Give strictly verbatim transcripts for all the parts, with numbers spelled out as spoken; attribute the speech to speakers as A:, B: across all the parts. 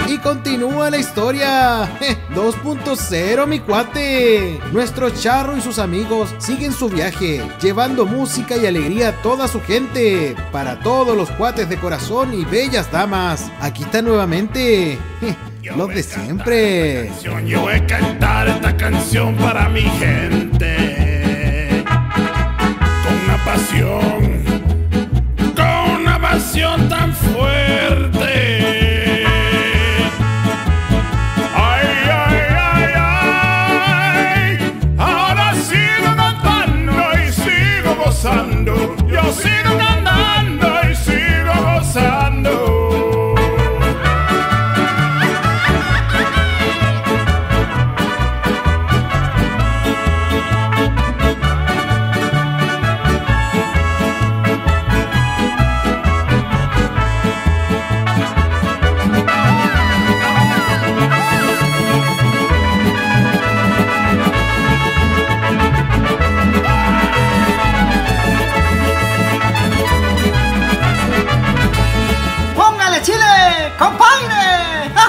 A: Y continúa la historia dos punto cero, mi cuate. Nuestro Charro y sus amigos siguen su viaje, llevando música y alegría a toda su gente. Para todos los cuates de corazón y bellas damas, aquí está nuevamente los de siempre.
B: Yo voy a cantar esta canción para mi gente, con una pasión, con una pasión tan fuerte. Yo sigo cantando y sigo gozando.
C: ¡Compadre!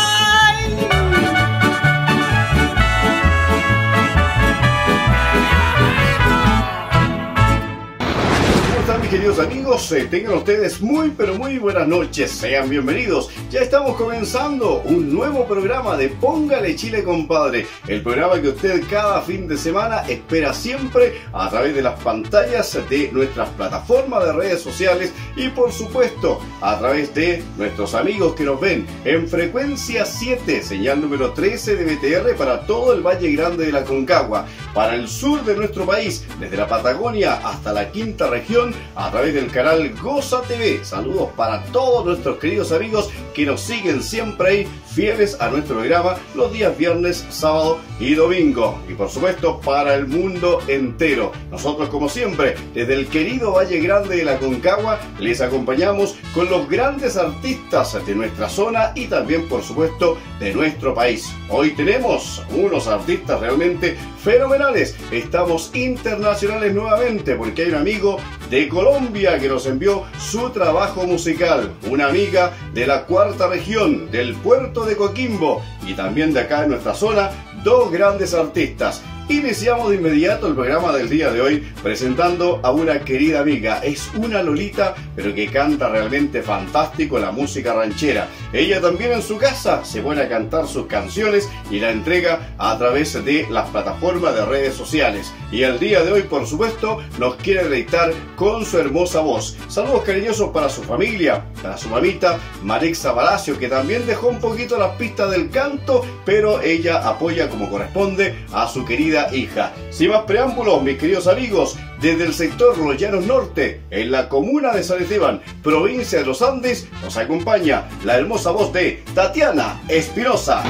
D: ¿Cómo están, mis queridos amigos? Eh, tengan ustedes muy pero muy buenas noches. Sean bienvenidos. Ya estamos comenzando un nuevo programa de Póngale Chile, compadre. El programa que usted cada fin de semana espera siempre a través de las pantallas de nuestras plataformas de redes sociales y por supuesto a través de nuestros amigos que nos ven en frecuencia siete, señal número trece de B T R para todo el Valle Grande de la Concagua, para el sur de nuestro país, desde la Patagonia hasta la quinta región, a través del canal Goza T V. Saludos para todos nuestros queridos amigos que nos siguen siempre ahí, fieles a nuestro programa los días viernes, sábado y domingo. Y por supuesto para el mundo entero. Nosotros, como siempre, desde el querido Valle Grande de la Concagua, les acompañamos con los grandes artistas de nuestra zona y también, por supuesto, de nuestro país. Hoy tenemos unos artistas realmente fenomenales. Estamos internacionales nuevamente porque hay un amigo de Colombia que nos envió su trabajo musical. Una amiga de la cuarta región, del puerto de Coquimbo y también de acá en nuestra zona, dos grandes artistas. Iniciamos de inmediato el programa del día de hoy presentando a una querida amiga. Es una lolita, pero que canta realmente fantástico la música ranchera. Ella también en su casa se pone a cantar sus canciones y la entrega a través de las plataformas de redes sociales. Y el día de hoy, por supuesto, nos quiere deleitar con su hermosa voz. Saludos cariñosos para su familia, para su mamita Marixa Palacio, que también dejó un poquito las pistas del canto, pero ella apoya como corresponde a su querida hija. Sin más preámbulos, mis queridos amigos, desde el sector Los Llanos Norte, en la comuna de San Esteban, provincia de los Andes, nos acompaña la hermosa voz de Tatiana Espinosa.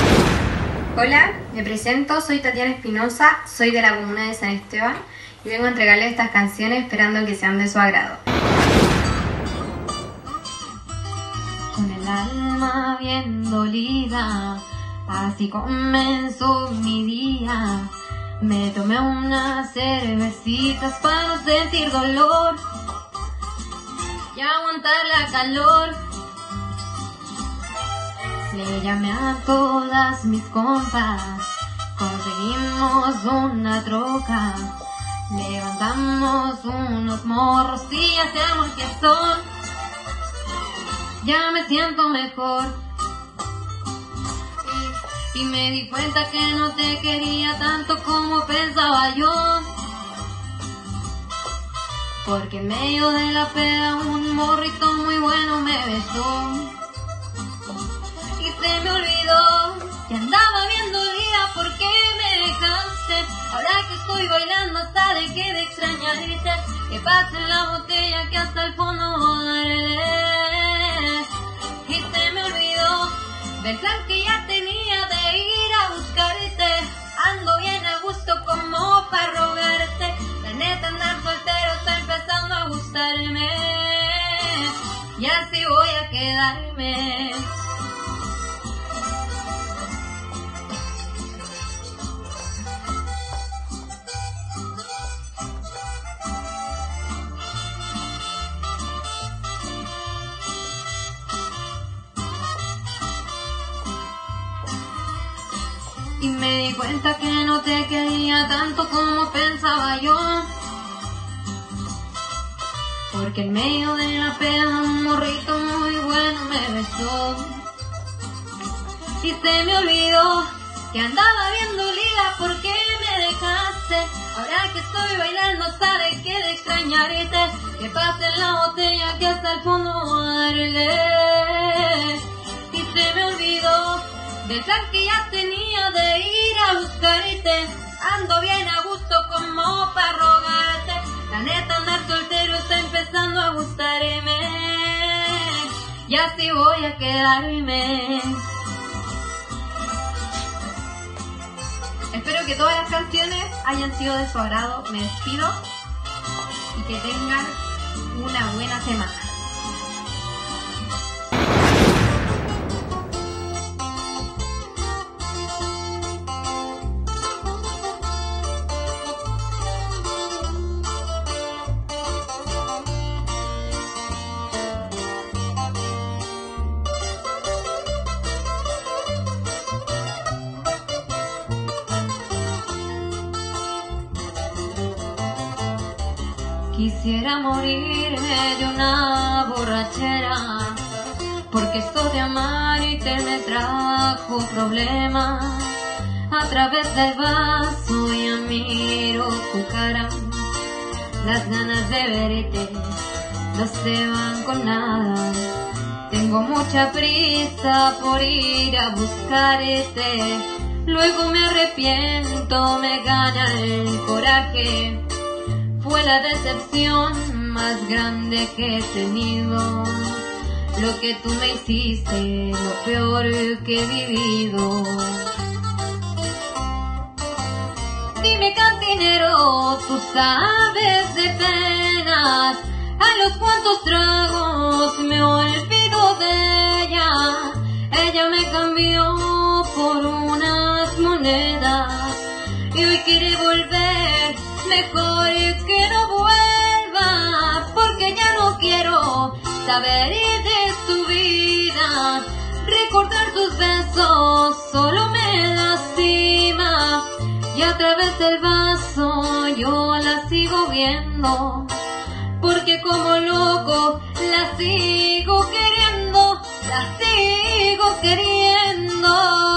E: Hola, me presento, soy Tatiana Espinosa, soy de la comuna de San Esteban y vengo a entregarles estas canciones esperando que sean de su agrado. Con el alma bien dolida, así comenzó mi día. Me tomé unas cervecitas para no sentir dolor y aguantar la calor. Le llamé a todas mis compas, conseguimos una troca, levantamos unos morros y hacemos fiestón. Ya me siento mejor. Y me di cuenta que no te quería tanto como pensaba yo, porque en medio de la peda un morrito muy bueno me besó. Y se me olvidó que andaba bien dolida porque me dejaste. Ahora que estoy bailando hasta dejé de extrañarte. Que pase la botella que hasta el fondo daré. Y se me olvidó del plan que ya tenía de ir a buscarte. Ando bien a gusto como para rogarte. La neta, andar soltero está empezando a gustarme y así voy a quedarme. y me di cuenta que no te quería tanto como pensaba yo. Porque en medio de la pena un morrito muy bueno me besó. Y se me olvidó que andaba bien dolida porque me dejaste. Ahora que estoy bailando sabe que de extrañarte, que pase la botella que hasta el fondo va a darle. Y se me olvidó del plan que ya tenía de ir a buscarte. Ando bien a gusto como para rogarte. La neta andar soltero está empezando a gustarme. Y así voy a quedarme. Espero que todas las canciones hayan sido de su agrado. Me despido y que tengan una buena semana. Quisiera morirme de una borrachera, porque esto de amar y te me trajo problemas. A través del vaso ya miro tu cara, las ganas de verte no se van con nada. Tengo mucha prisa por ir a buscarte, luego me arrepiento, me gana el coraje. Fue la decepción más grande que he tenido. Lo que tú me hiciste, lo peor que he vivido. Dime, cantinero, tú sabes de penas. A los cuantos tragos me olvido de ella. Ella me cambió por unas monedas y hoy quiere volver. Mejor que no vuelva, porque ya no quiero saber de su vida. Recordar tus besos solo me lastima, y a través del vaso yo la sigo viendo, porque como loco la sigo queriendo, la sigo queriendo.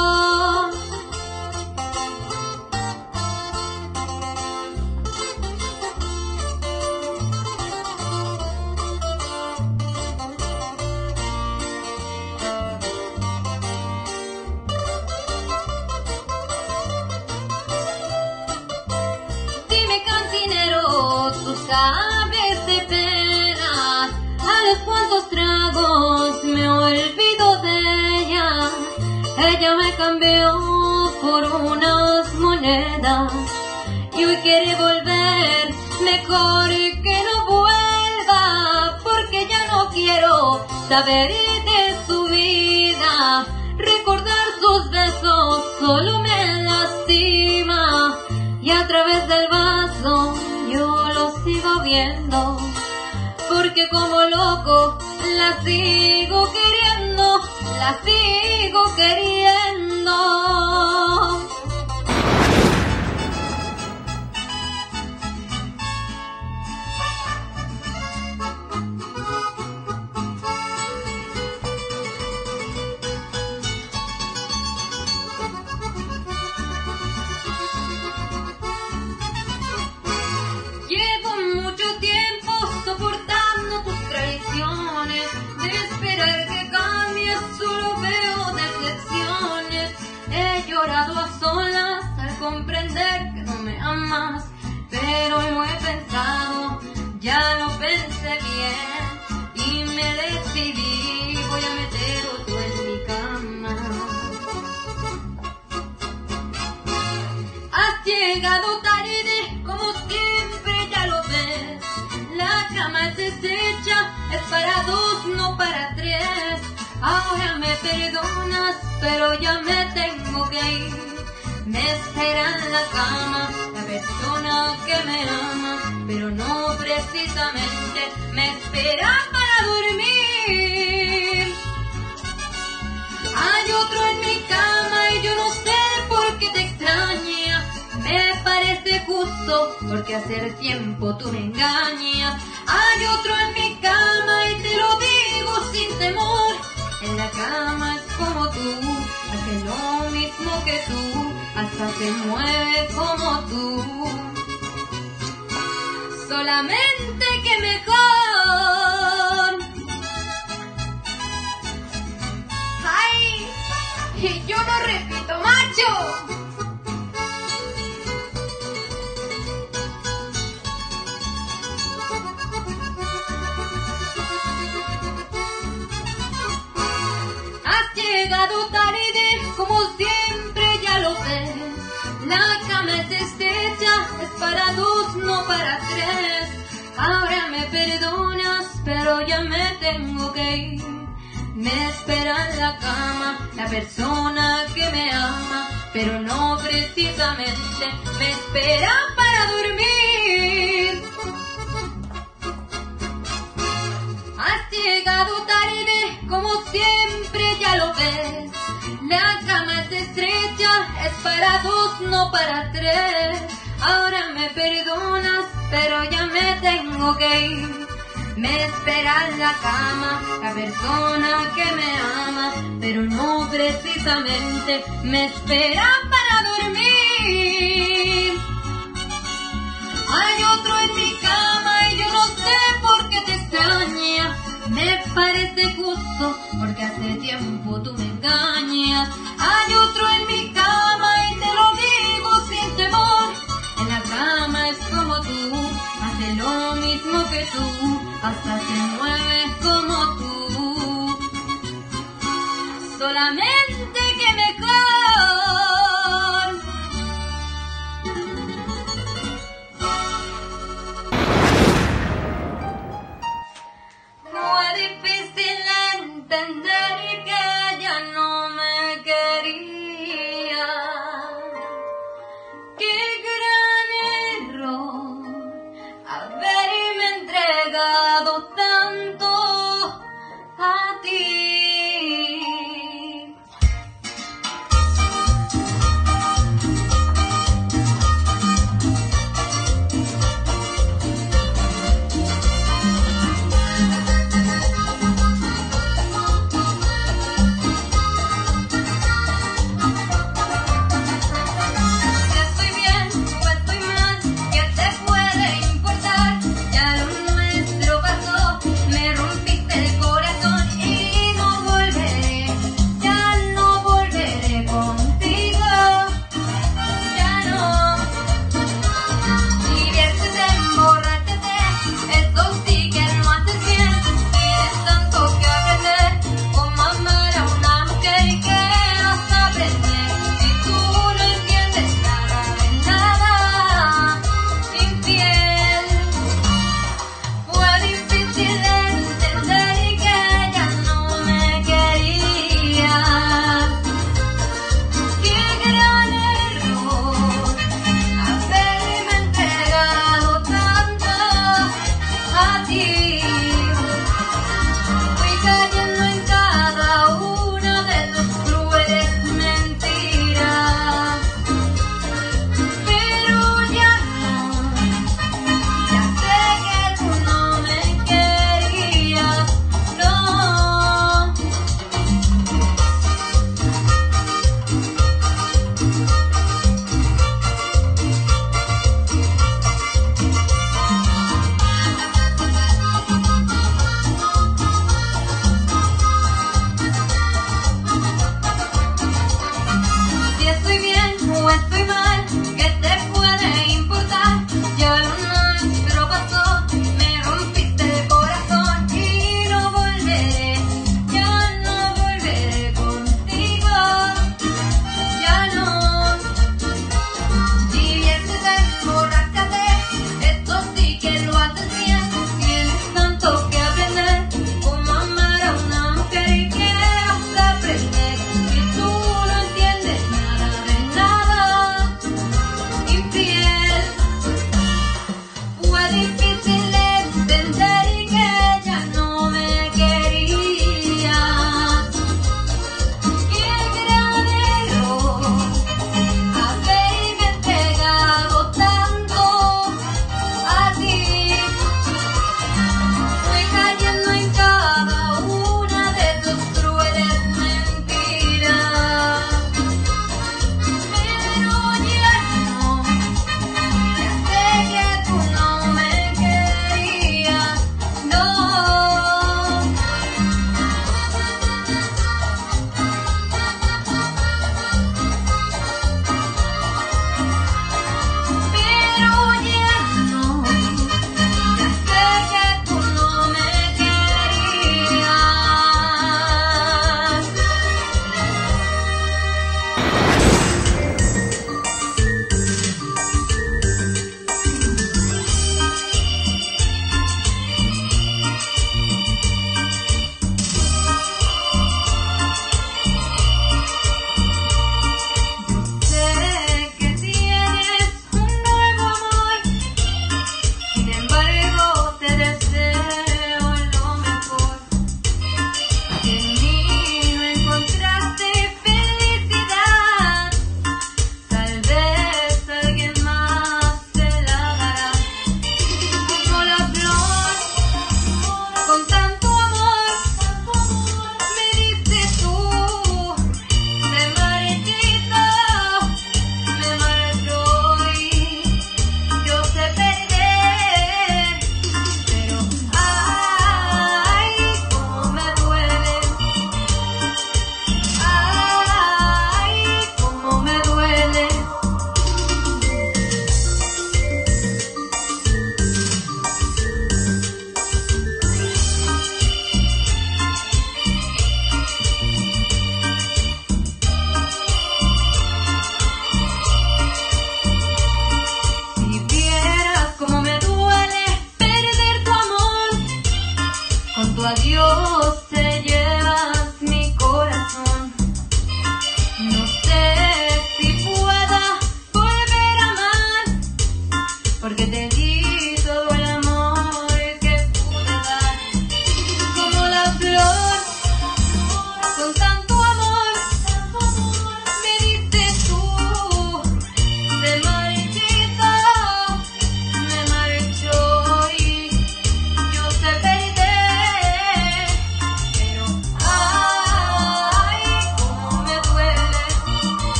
E: Sabes de penas, a los cuantos tragos me olvido de ella. Ella me cambió por unas monedas y hoy quiere volver. Mejor que no vuelva, porque ya no quiero saber de su vida. Recordar sus besos solo me lastima, y a través del vaso yo lo sigo viendo, porque como loco la sigo queriendo, la sigo queriendo. A solas al comprender que no me amas, pero lo he pensado, ya lo pensé bien y me decidí, voy a meter otro en mi cama. Has llegado tarde, como siempre ya lo ves, la cama es deshecha, es para dos, no para tres. Ahora me perdonas, pero ya me tengo que ir. Me espera en la cama la persona que me ama, pero no precisamente me espera para dormir. Hay otro en mi cama y yo no sé por qué te gusto, porque hace tiempo tú me engañas. Hay otro en mi cama y te lo digo sin temor. En la cama es como tú, hace lo mismo que tú, hasta se mueve como tú. Solamente que mejor. ¡Ay! Y yo no repito, macho. Has llegado tarde, como siempre ya lo ves. La cama es estrecha, es para dos, no para tres. Ahora me perdonas, pero ya me tengo que ir. Me espera en la cama la persona que me ama, pero no precisamente me espera para dormir. Has llegado tarde, como siempre ya lo ves. La cama es estrecha, es para dos, no para tres. Ahora me perdonas, pero ya me tengo que ir. Me espera en la cama la persona que me ama, pero no precisamente me espera para dormir. Hay otro en mi cama y yo no sé por qué te extraña. Me parece justo, porque hace tiempo tú me engañas. Hay otro en mi cama y te lo digo sin temor. En la cama es como tú, hace lo mismo que tú, hasta se mueve como tú. Solamente que mejor. Fue difícil entender que ella no me quería. Qué gran error haberme entregado tanto a ti.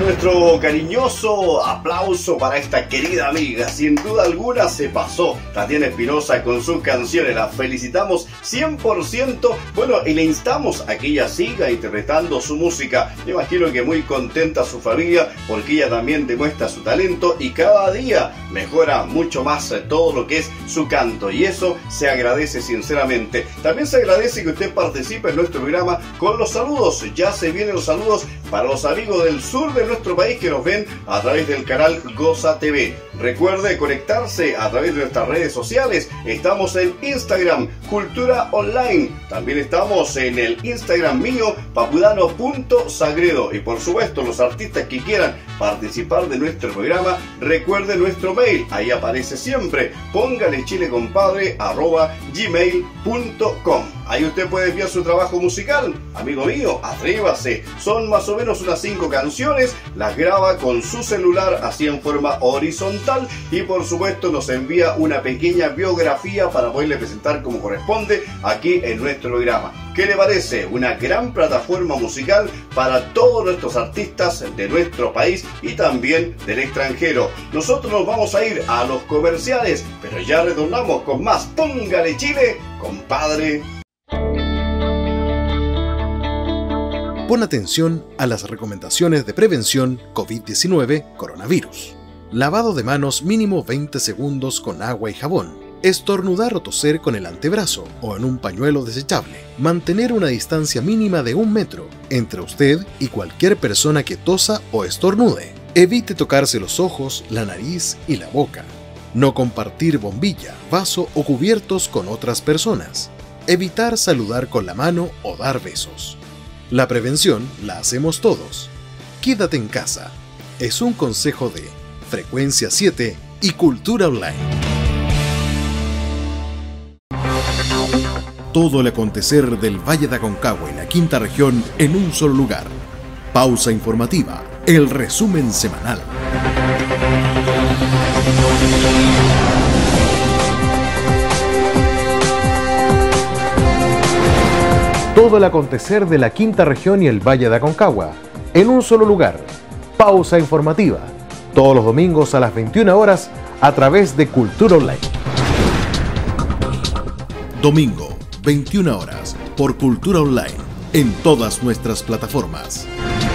D: nuestro cariñoso aplauso para esta querida amiga. Sin duda alguna se pasó Tatiana Espinosa con sus canciones. La felicitamos cien por ciento. Bueno, y le instamos a que ella siga interpretando su música. Me imagino que muy contenta su familia porque ella también demuestra su talento y cada día mejora mucho más todo lo que es su canto. Y eso se agradece sinceramente. También se agradece que usted participe en nuestro programa con los saludos. Ya se vienen los saludos para los amigos del sur de nuestro país que nos ven a través del canal Goza T V. Recuerde conectarse a través de nuestras redes sociales. Estamos en Instagram, Cultura Online. También estamos en el Instagram mío, papudano punto sagredo. Y por supuesto, los artistas que quieran participar de nuestro programa, recuerde nuestro mail. Ahí aparece siempre. Póngale chile compadre arroba gmail punto com. Ahí usted puede enviar su trabajo musical. Amigo mío, atrévase. Son más o menos unas cinco canciones. Las graba con su celular así en forma horizontal. Y por supuesto nos envía una pequeña biografía para poderle presentar como corresponde aquí en nuestro programa. ¿Qué le parece? Una gran plataforma musical para todos nuestros artistas de nuestro país y también del extranjero. Nosotros nos vamos a ir a los comerciales, pero ya retornamos con más Póngale Chile, compadre.
A: Pon atención a las recomendaciones de prevención COVID diecinueve coronavirus. Lavado de manos mínimo veinte segundos con agua y jabón. Estornudar o toser con el antebrazo o en un pañuelo desechable. Mantener una distancia mínima de un metro entre usted y cualquier persona que tosa o estornude. Evite tocarse los ojos, la nariz y la boca. No compartir bombilla, vaso o cubiertos con otras personas. Evitar saludar con la mano o dar besos. La prevención la hacemos todos. Quédate en casa. Es un consejo de Frecuencia siete y Cultura Online. Todo el acontecer del Valle de Aconcagua y la quinta región en un solo lugar. Pausa informativa, el resumen semanal. Todo el acontecer de la quinta región y el Valle de Aconcagua en un solo lugar. Pausa informativa, todos los domingos a las veintiuna horas a través de Cultura Online. Domingo, veintiuna horas, por Cultura Online, en todas nuestras plataformas.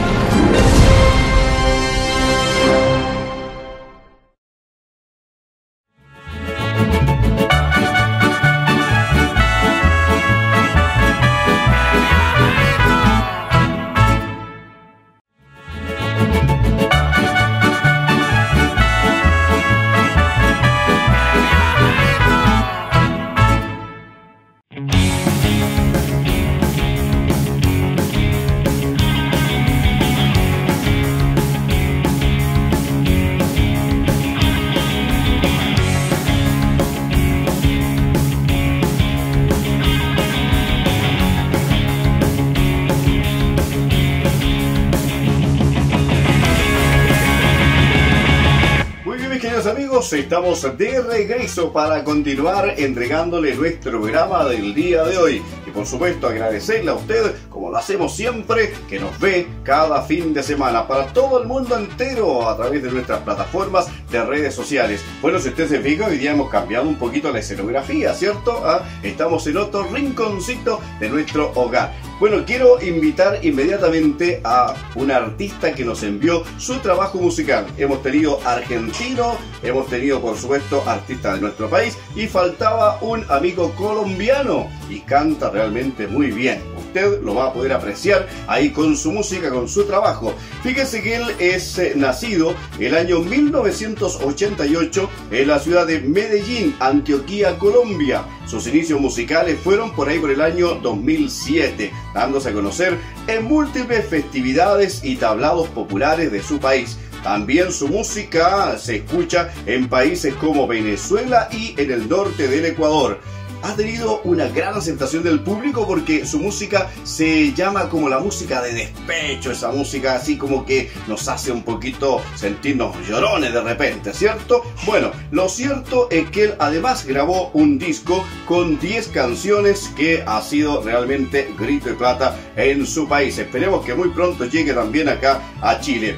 D: Estamos de regreso para continuar entregándole nuestro programa del día de hoy. Y por supuesto agradecerle a usted, como lo hacemos siempre, que nos ve cada fin de semana para todo el mundo entero a través de nuestras plataformas de redes sociales. Bueno, si usted se fija, hoy día hemos cambiado un poquito la escenografía, ¿cierto? ¿Ah? Estamos en otro rinconcito de nuestro hogar. Bueno, quiero invitar inmediatamente a una artista que nos envió su trabajo musical. Hemos tenido argentino, hemos tenido por supuesto artistas de nuestro país y faltaba un amigo colombiano y canta realmente muy bien. Usted lo va a poder apreciar ahí con su música, con su trabajo. Fíjese que él es eh, nacido el año mil novecientos ochenta y ocho en la ciudad de Medellín, Antioquia, Colombia. Sus inicios musicales fueron por ahí por el año dos mil siete, dándose a conocer en múltiples festividades y tablados populares de su país. También su música se escucha en países como Venezuela y en el norte del Ecuador. Ha tenido una gran aceptación del público porque su música se llama como la música de despecho, esa música así como que nos hace un poquito sentirnos llorones de repente, ¿cierto? Bueno, lo cierto es que él además grabó un disco con diez canciones que ha sido realmente grito y plata en su país. Esperemos que muy pronto llegue también acá a Chile.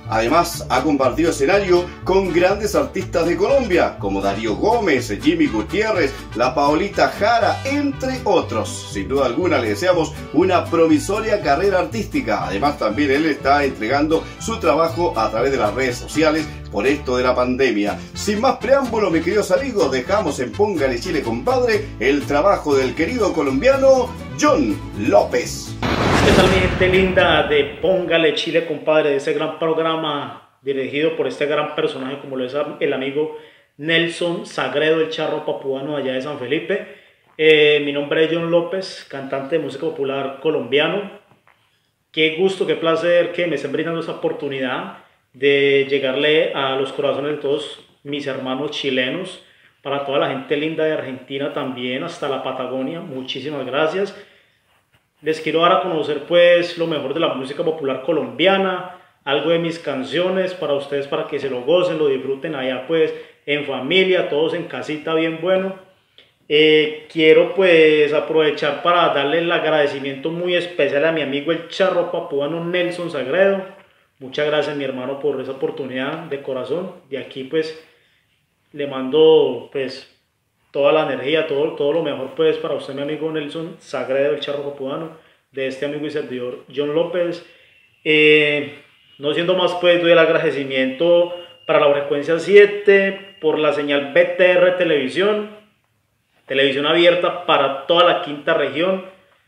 D: Además, ha compartido escenario con grandes artistas de Colombia, como Darío Gómez, Jimmy Gutiérrez, la Paolita Jara, entre otros. Sin duda alguna le deseamos una promisoria carrera artística. Además, también él está entregando su trabajo a través de las redes sociales por esto de la pandemia. Sin más preámbulo, mis queridos amigos, dejamos en Póngale Chile, compadre, el trabajo del querido colombiano John López.
C: ¿Qué tal, mi gente linda de Póngale Chile, compadre? De ese gran programa dirigido por este gran personaje como lo es el amigo Nelson Sagredo, el charro papuano allá de San Felipe. Eh, mi nombre es John López, cantante de música popular colombiano. Qué gusto, qué placer que me estén brindando esta oportunidad de llegarle a los corazones de todos mis hermanos chilenos, para toda la gente linda de Argentina también, hasta la Patagonia. Muchísimas gracias. Les quiero dar a conocer pues lo mejor de la música popular colombiana, algo de mis canciones para ustedes, para que se lo gocen, lo disfruten allá pues en familia, todos en casita, bien bueno. Eh, quiero pues aprovechar para darle el agradecimiento muy especial a mi amigo el charro papuano Nelson Sagredo. Muchas gracias, mi hermano, por esa oportunidad de corazón. De aquí pues le mando pues toda la energía, todo, todo lo mejor pues para usted, mi amigo Nelson Sagredo, el charro papuano, de este amigo y servidor John López. Eh, no siendo más, pues doy el agradecimiento para la frecuencia siete, por la señal B T R Televisión, televisión abierta para toda la quinta región,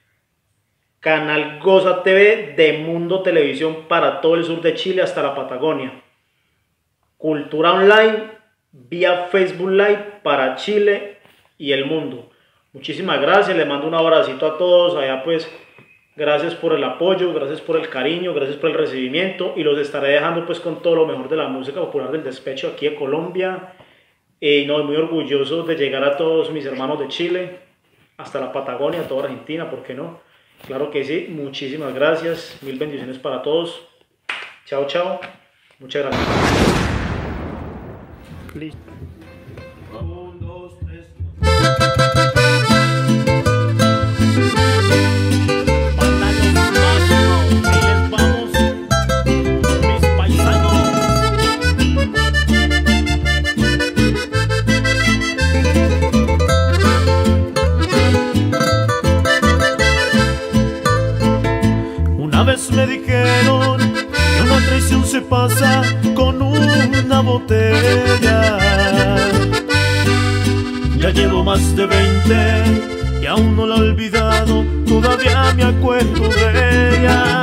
C: canal Goza T V de Mundo Televisión para todo el sur de Chile hasta la Patagonia, Cultura Online vía Facebook Live para Chile y el mundo. Muchísimas gracias, les mando un abracito a todos allá pues. Gracias por el apoyo, gracias por el cariño, gracias por el recibimiento, y los estaré dejando pues con todo lo mejor de la música popular del despecho aquí de Colombia. Y no, muy orgulloso de llegar a todos mis hermanos de Chile, hasta la Patagonia, toda Argentina, ¿por qué no? Claro que sí. Muchísimas gracias, mil bendiciones para todos. Chao, chao, muchas gracias. Listo. Un, dos, tres.
F: Una vez me dijeron que una traición se pasa con una botella. Ya llevo más de veinte y aún no la he olvidado, todavía me acuerdo de ella.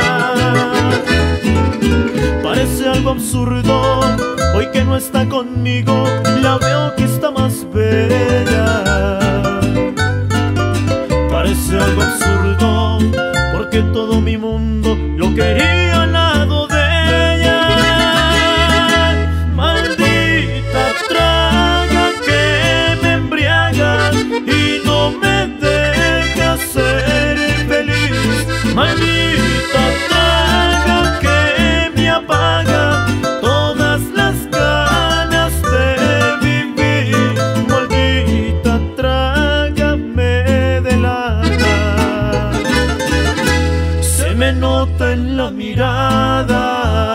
F: Parece algo absurdo, hoy que no está conmigo, la veo que está más bella. Parece algo absurdo, porque todo mi mundo lo quería al lado de ella. Maldita traga que me embriaga y no me deja ser feliz. Maldita traga que me apaga todas las ganas de vivir. Maldita traga me delata, se me nota en la mirada.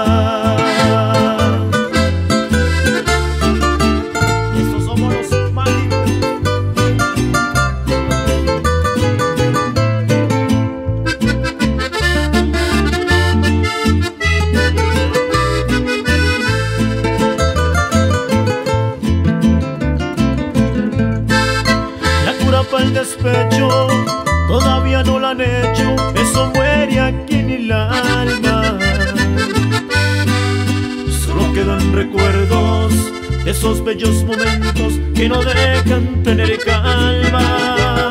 F: Y estos somos los mágicos. La cura para el despecho todavía no la han hecho, eso muere aquí en el alma. Solo quedan recuerdos de esos bellos momentos que no dejan tener calma.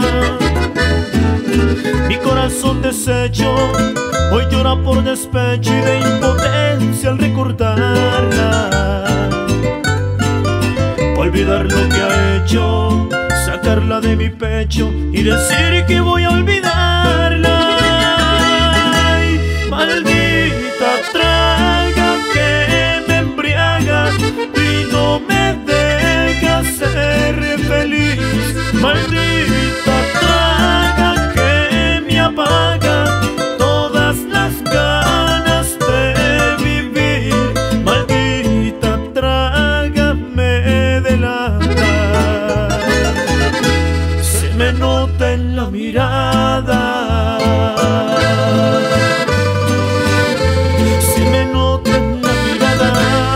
F: Mi corazón deshecho hoy llora por despecho y de impotencia al recordarla. Olvidar lo que ha hecho, sacarla de mi pecho y decir que voy a olvidarla. Ay, maldita traga que me embriaga y no me deja ser feliz. Maldita traga que me apaga todas las ganas de vivir. me nota en la mirada, se me nota en la mirada.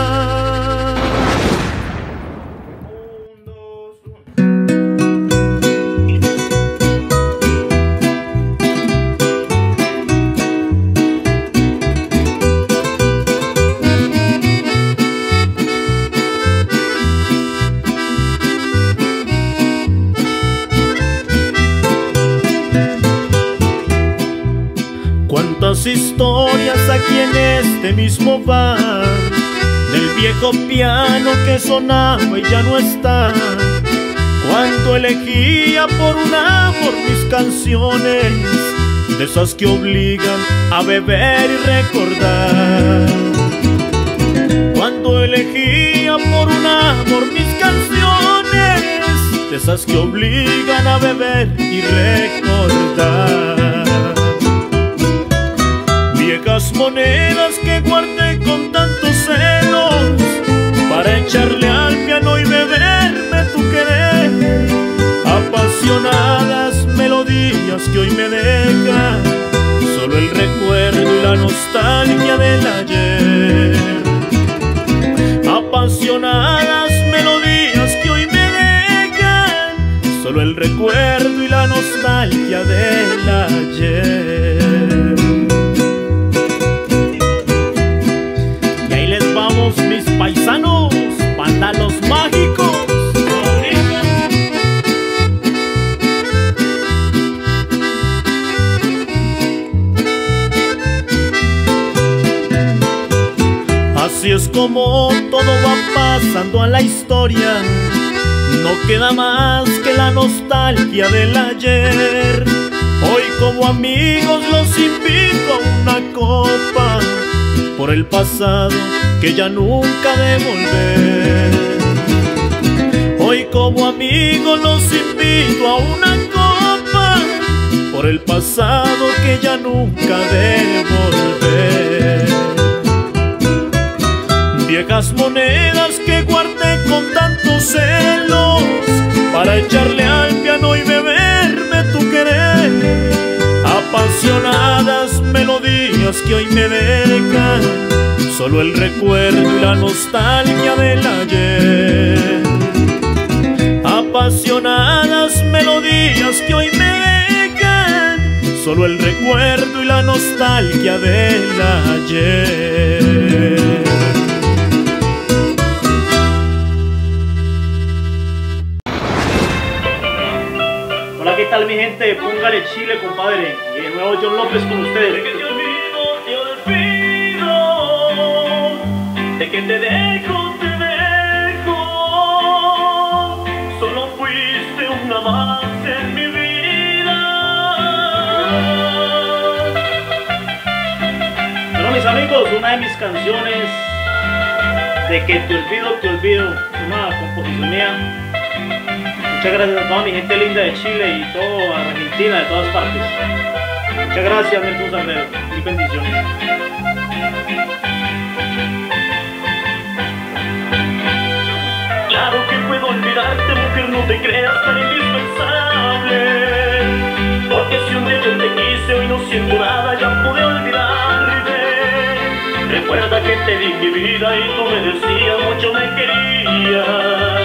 F: Cuántas historias aquí en este mismo bar, del viejo piano que sonaba y ya no está. Cuánto elegía por un amor mis canciones, de esas que obligan a beber y recordar. Cuánto elegía por un amor mis canciones, de esas que obligan a beber y recordar. Viejas monedas que guardé con tantos celos, para echarle al piano y beberme tu querer. Apasionadas melodías que hoy me dejan solo el recuerdo y la nostalgia del ayer. Apasionadas melodías que hoy me dejan solo el recuerdo y la nostalgia del ayer. Mis paisanos, vándalos mágicos. Así es como todo va pasando a la historia, no queda más que la nostalgia del ayer. Hoy como amigos los invito a una copa, por el pasado que ya nunca de volver. Hoy como amigos los invito a una copa, por el pasado que ya nunca de volver. Viejas monedas que guardé con tantos celos, para echarle al piano y beberme tu querer. Apasionadas melodías que hoy me dejan solo el recuerdo y la nostalgia del ayer. Apasionadas melodías que hoy me dejan solo el recuerdo y la nostalgia del ayer.
C: Hola, ¿qué tal mi gente? Póngale chile, compadre. Y de nuevo John López con ustedes.
F: De que te olvido, te olvido, de que te dejo, te dejo. Solo fuiste una más en mi vida.
C: Bueno, mis amigos, una de mis canciones, De que te olvido, te olvido, una composición mía. Muchas gracias a toda mi gente linda de Chile y toda Argentina, de todas partes. Muchas gracias, Nelson Sagredo. Mil bendiciones.
F: Claro que puedo olvidarte, mujer, no te creas tan indispensable. Porque si un día yo te quise, hoy no siento nada, ya pude olvidarte. Recuerda que te di mi vida y tú me decías mucho me querías.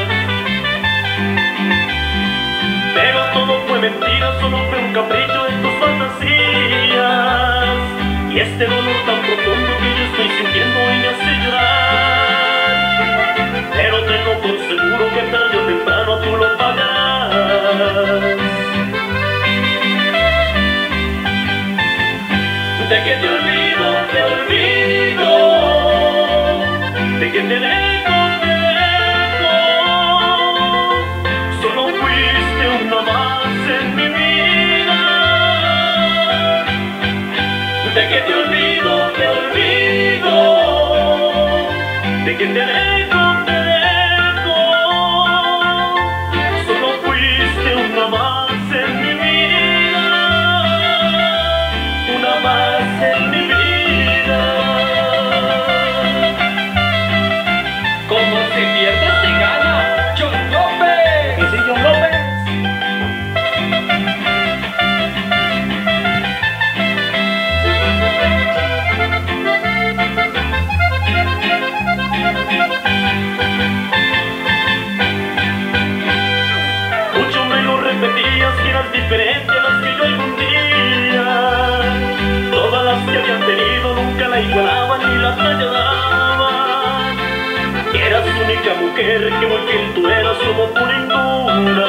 F: Pero todo fue mentira, solo fue un capricho de tus fantasías. Y este dolor tan profundo que yo estoy sintiendo hoy me hace llorar. Pero tengo por seguro que tarde o temprano tú lo pagarás. De que te olvido, te olvido, de que te dejo, te dejo. Solo fuiste una más en mi vida. De que te olvido, te olvido, de que te dejo, te dejo. Solo fuiste una más en mi vida, una más en mi vida. Como se pierde se gana, John López.
C: ¿Qué sí, John López?
F: bella mujer que muy fiel tú eras como pura.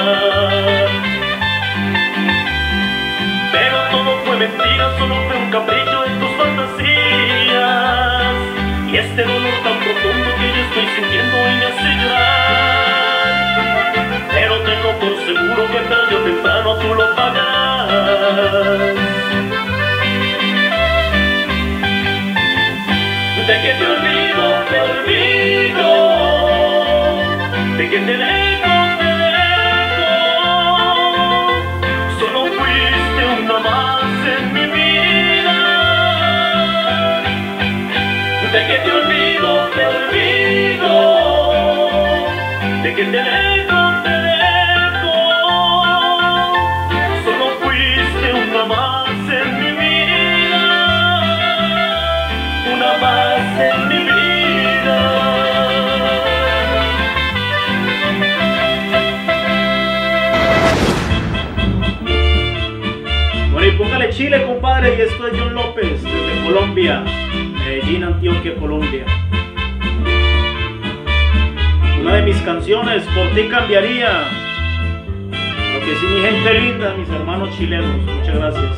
F: Pero todo fue mentira, solo fue un capricho en tus fantasías. Y este dolor tan profundo que yo estoy sintiendo hoy me hace llorar. Pero tengo por seguro que tarde o temprano tú lo pagarás. De que te olvido, te olvido. De que te dejo, te dejo. Solo fuiste una más en mi vida. De que te olvido, te olvido. De que te dejo, te dejo. Solo fuiste una más en mi vida. Una más en mi vida.
C: Bueno, y póngale Chile, compadre, y esto es John López, desde Colombia, Medellín, Antioquia, Colombia. Una de mis canciones, por ti cambiaría. Lo que sí, mi gente linda, mis hermanos chilenos, muchas gracias.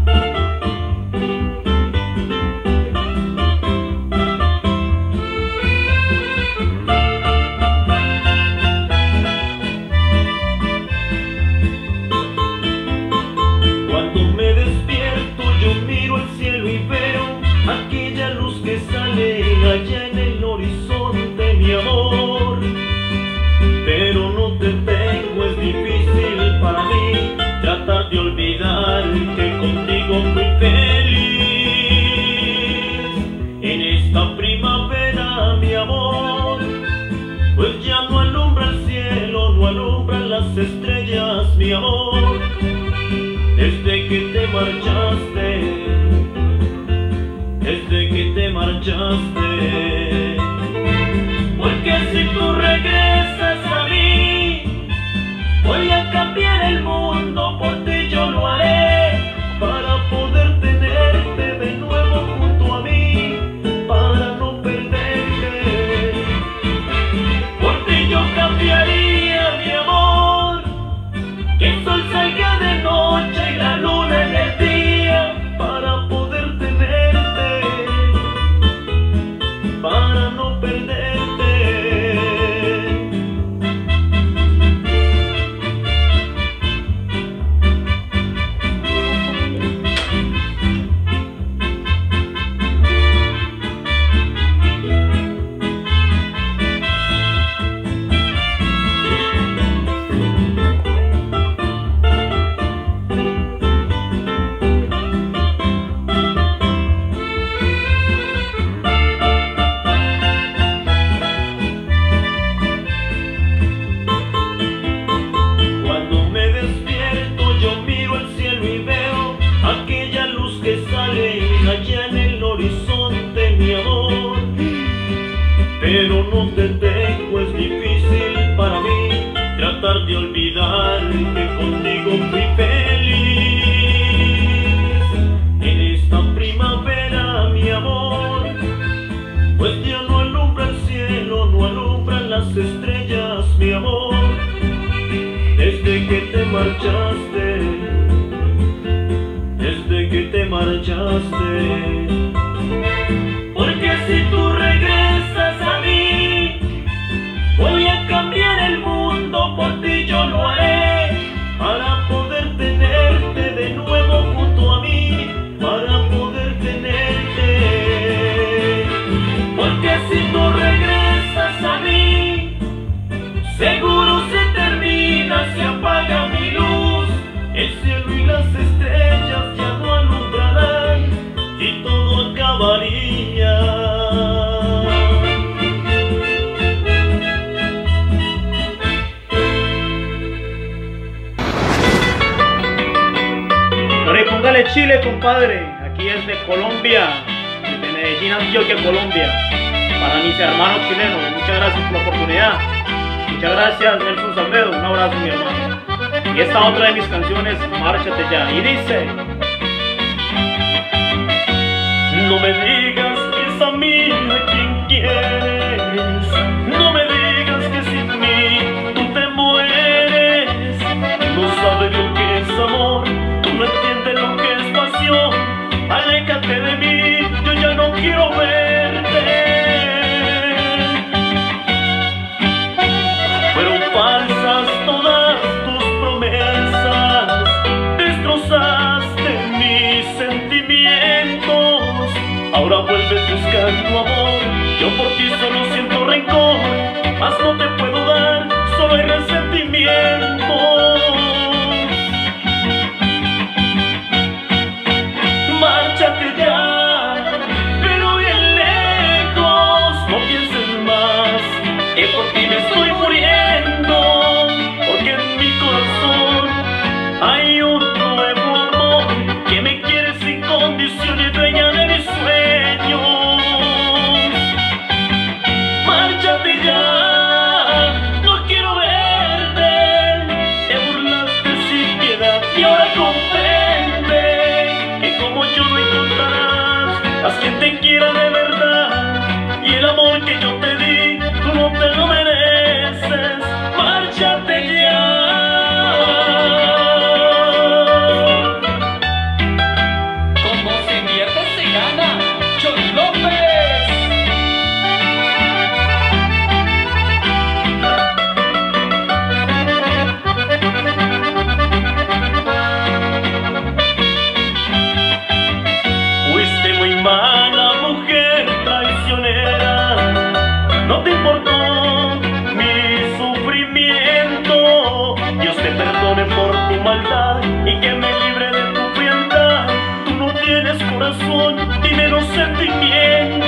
F: Allá en el horizonte, mi amor, pero no te tengo, es difícil para mí tratar de olvidar que contigo fui feliz. En esta primavera, mi amor, pues ya no alumbra el cielo, no alumbran las estrellas, mi amor, desde que te marchaste. Desde que te marchaste. Porque si tú regresas a mí, voy a cambiar el mundo, por ti yo lo haré, para poder tenerte de nuevo junto a mí, para no perderte. Por ti yo cambiaría, mi amor, que el sol salga de noche y la luna en el día, para poder tenerte, para no perderte. Pero no te tengo, es difícil para mí tratar de olvidar que contigo fui feliz. En esta primavera, mi amor, pues ya no alumbra el cielo, no alumbran las estrellas, mi amor, desde que te marchaste, desde que te marchaste. Porque si tú regresas a mí, voy a cambiar el mundo, por ti yo lo haré, para poder tenerte de nuevo junto a mí, para poder tenerte. Porque si tú regresas a mí, seguro se termina, se apaga mi luz, el cielo y las estrellas ya no alumbrarán y todo acabaría.
C: Póngale Chile, compadre. Aquí es de Colombia, de Medellín, Antioquia, Colombia. Para mis hermanos chilenos, muchas gracias por la oportunidad. Muchas gracias, Nelson Sagredo. Un abrazo, mi hermano. Y esta otra de mis canciones, Márchate Ya. Y dice:
F: no me digas que es a mí a quien quieres, no me digas márchate de mí, yo ya no quiero verte. Fueron falsas todas tus promesas, destrozaste mis sentimientos. Ahora vuelves buscando amor, yo por ti solo siento rencor, mas no te puedo dar, solo hay resentimiento. Márchate ya, pero bien lejos, no pienses más, que por ti me estoy muriendo, porque en mi corazón hay un nuevo amor que me quiere sin condiciones, dueña de mis sueños. Márchate ya, no quiero verte, te burlaste sin piedad y ahora comprende que como yo no encontrarás a quien te quiera de verdad, y el amor que yo te di tú no te lo mereces. Márchate ya.
G: Como se invierte se gana, John López.
F: Fuiste muy mala mujer traicionera, no te importó mi sufrimiento. Dios te perdone por tu maldad y que me libre de tu frialdad. Tú no tienes corazón y menos sentimientos.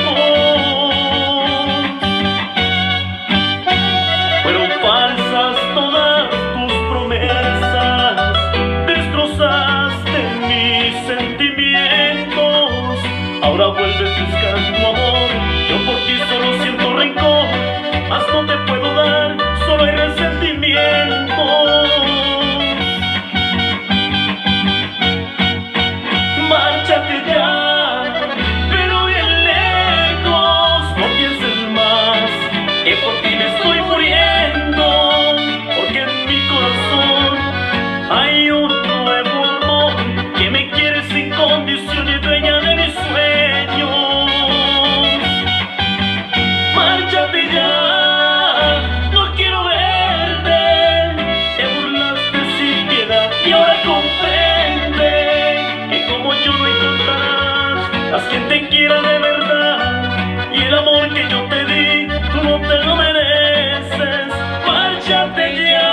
F: Fueron falsas todas tus promesas, destrozaste mis sentimientos. Ahora vuelves buscando amor, yo por ti solo siento rencor, mas no te puedo dar, solo hay resentimiento. Márchate ya, pero bien lejos, no pienses más, que por ti me estoy muriendo, porque en mi corazón hay un nuevo amor que me quiere sin condiciones, dueña de mis sueños. Márchate ya, no quiero verte, te burlaste sin piedad y ahora comprende que como yo no encontrarás a quien te quiera de verdad, y el amor que yo te di tú no te lo mereces. Márchate ya.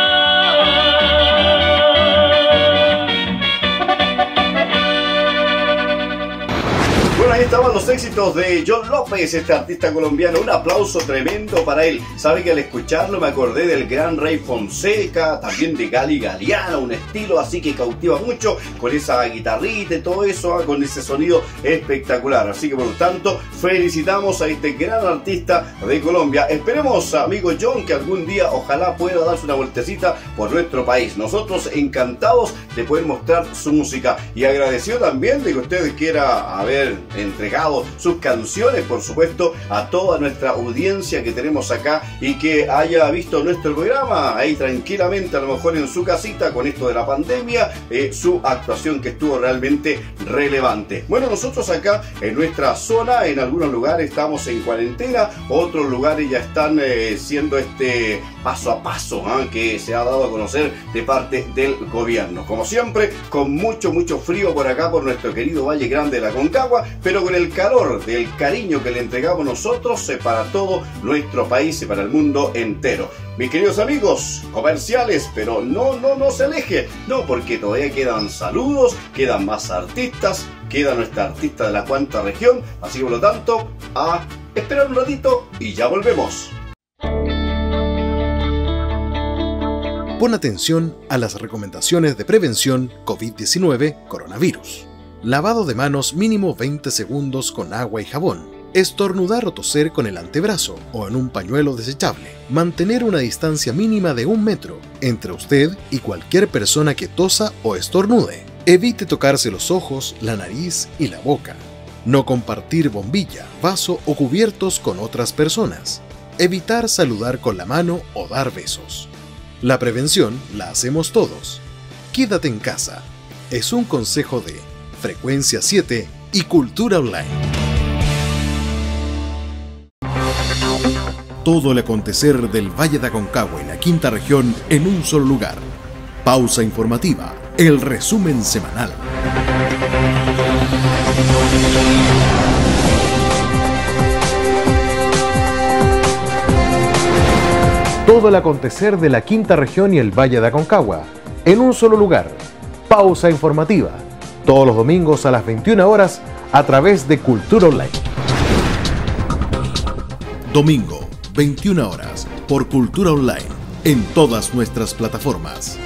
D: Bueno, ahí estaban los éxitos de John López, este artista colombiano. Un aplauso tremendo para él. Sabe que al escucharlo me acordé del gran Rey Fonseca, también de Gali Galiano, un estilo así que cautiva mucho, con esa guitarrita y todo eso, con ese sonido espectacular. Así que por lo tanto, felicitamos a este gran artista de Colombia. Esperemos, amigo John, que algún día ojalá pueda darse una vueltecita por nuestro país. Nosotros encantados de poder mostrar su música, y agradecido también de que usted quiera haber entregado sus canciones, por supuesto, a toda nuestra audiencia que tenemos acá, y que haya visto nuestro programa ahí tranquilamente, a lo mejor en su casita con esto de la pandemia, eh, su actuación que estuvo realmente relevante. Bueno, nosotros acá en nuestra zona, en algunos lugares estamos en cuarentena, otros lugares ya están eh, siendo este paso a paso ¿eh? que se ha dado a conocer de parte del gobierno. Como siempre, con mucho, mucho frío por acá, por nuestro querido Valle Grande de la Concagua, pero con el calor del cariño que le entregamos nosotros eh, para todo nuestro país y para el mundo entero. Mis queridos amigos, comerciales, pero no, no, no se aleje, no, porque todavía quedan saludos, quedan más artistas, queda nuestra artista de la cuarta región, así que por lo tanto, a esperar un ratito y ya volvemos.
A: Pon atención a las recomendaciones de prevención COVID diecinueve coronavirus. Lavado de manos mínimo veinte segundos con agua y jabón. Estornudar o toser con el antebrazo o en un pañuelo desechable. Mantener una distancia mínima de un metro entre usted y cualquier persona que tosa o estornude. Evite tocarse los ojos, la nariz y la boca. No compartir bombilla, vaso o cubiertos con otras personas. Evitar saludar con la mano o dar besos. La prevención la hacemos todos. Quédate en casa. Es un consejo de Frecuencia siete y Cultura Online. Todo el acontecer del Valle de Aconcagua y la quinta región en un solo lugar. Pausa informativa, el resumen semanal. Todo el acontecer de la quinta región y el Valle de Aconcagua en un solo lugar. Pausa informativa, todos los domingos a las veintiuna horas a través de Cultura Online. Domingo, veintiuna horas, por Cultura Online, en todas nuestras plataformas.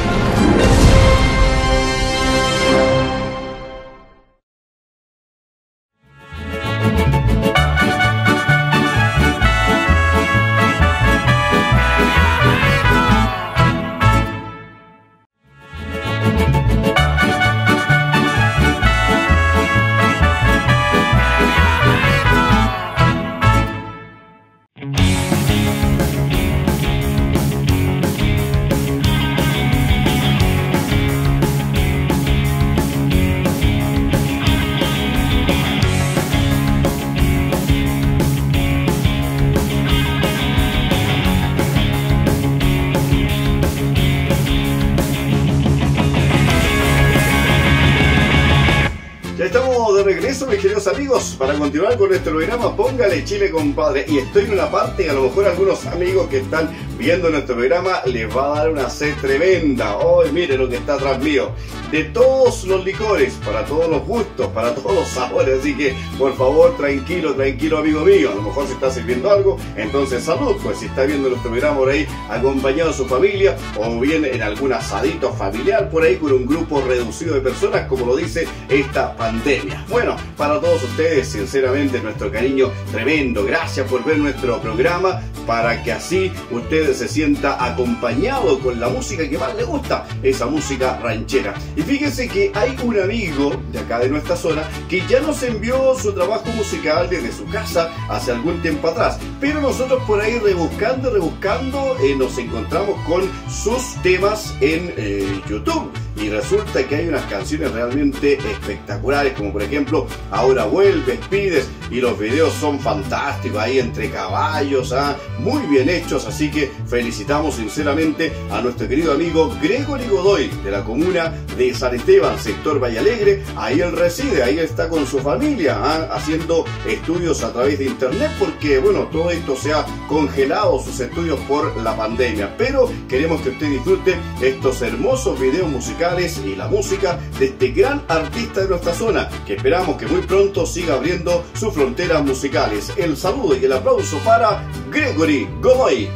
D: Mis queridos amigos, para continuar con nuestro programa Póngale Chile compadre, y estoy en una parte que a lo mejor algunos amigos que están viendo nuestro programa les va a dar una sed tremenda. Hoy miren lo que está atrás mío, de todos los licores, para todos los gustos, para todos los sabores, así que por favor tranquilo, tranquilo amigo mío, a lo mejor se está sirviendo algo, entonces salud, pues si está viendo nuestro programa por ahí acompañado de su familia o bien en algún asadito familiar por ahí con un grupo reducido de personas como lo dice esta pandemia. Bueno, para todos ustedes sinceramente nuestro cariño tremendo, gracias por ver nuestro programa para que así ustedes se sienta acompañado con la música que más le gusta, esa música ranchera. Y fíjense que hay un amigo de acá de nuestra zona que ya nos envió su trabajo musical desde su casa hace algún tiempo atrás, pero nosotros por ahí rebuscando, rebuscando eh, nos encontramos con sus temas en eh, YouTube. Y resulta que hay unas canciones realmente espectaculares, como por ejemplo Ahora Vuelves, Pides, y los videos son fantásticos, ahí entre caballos, ¿ah? Muy bien hechos, así que felicitamos sinceramente a nuestro querido amigo Gregory Godoy, de la comuna de San Esteban, sector Valle Alegre. Ahí él reside, ahí está con su familia, ¿ah? Haciendo estudios a través de internet, porque bueno, todo esto se ha congelado, sus estudios por la pandemia, pero queremos que usted disfrute estos hermosos videos musicales y la música de este gran artista de nuestra zona, que esperamos que muy pronto siga abriendo sus fronteras musicales. El saludo y el aplauso para Gregory Godoy.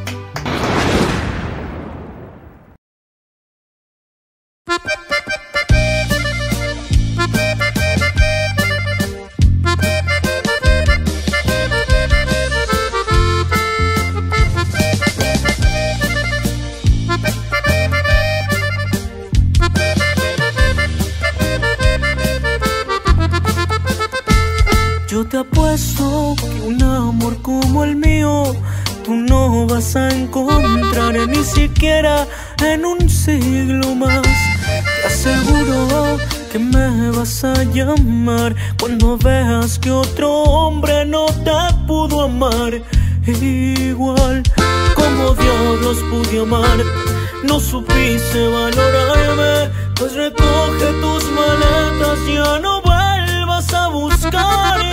H: Yo te apuesto que un amor como el mío tú no vas a encontrar ni siquiera en un siglo más. Te aseguro que me vas a llamar cuando veas que otro hombre no te pudo amar igual como Dios los pude amar. No supiste valorarme, pues recoge tus maletas, ya no vuelvas a buscarme.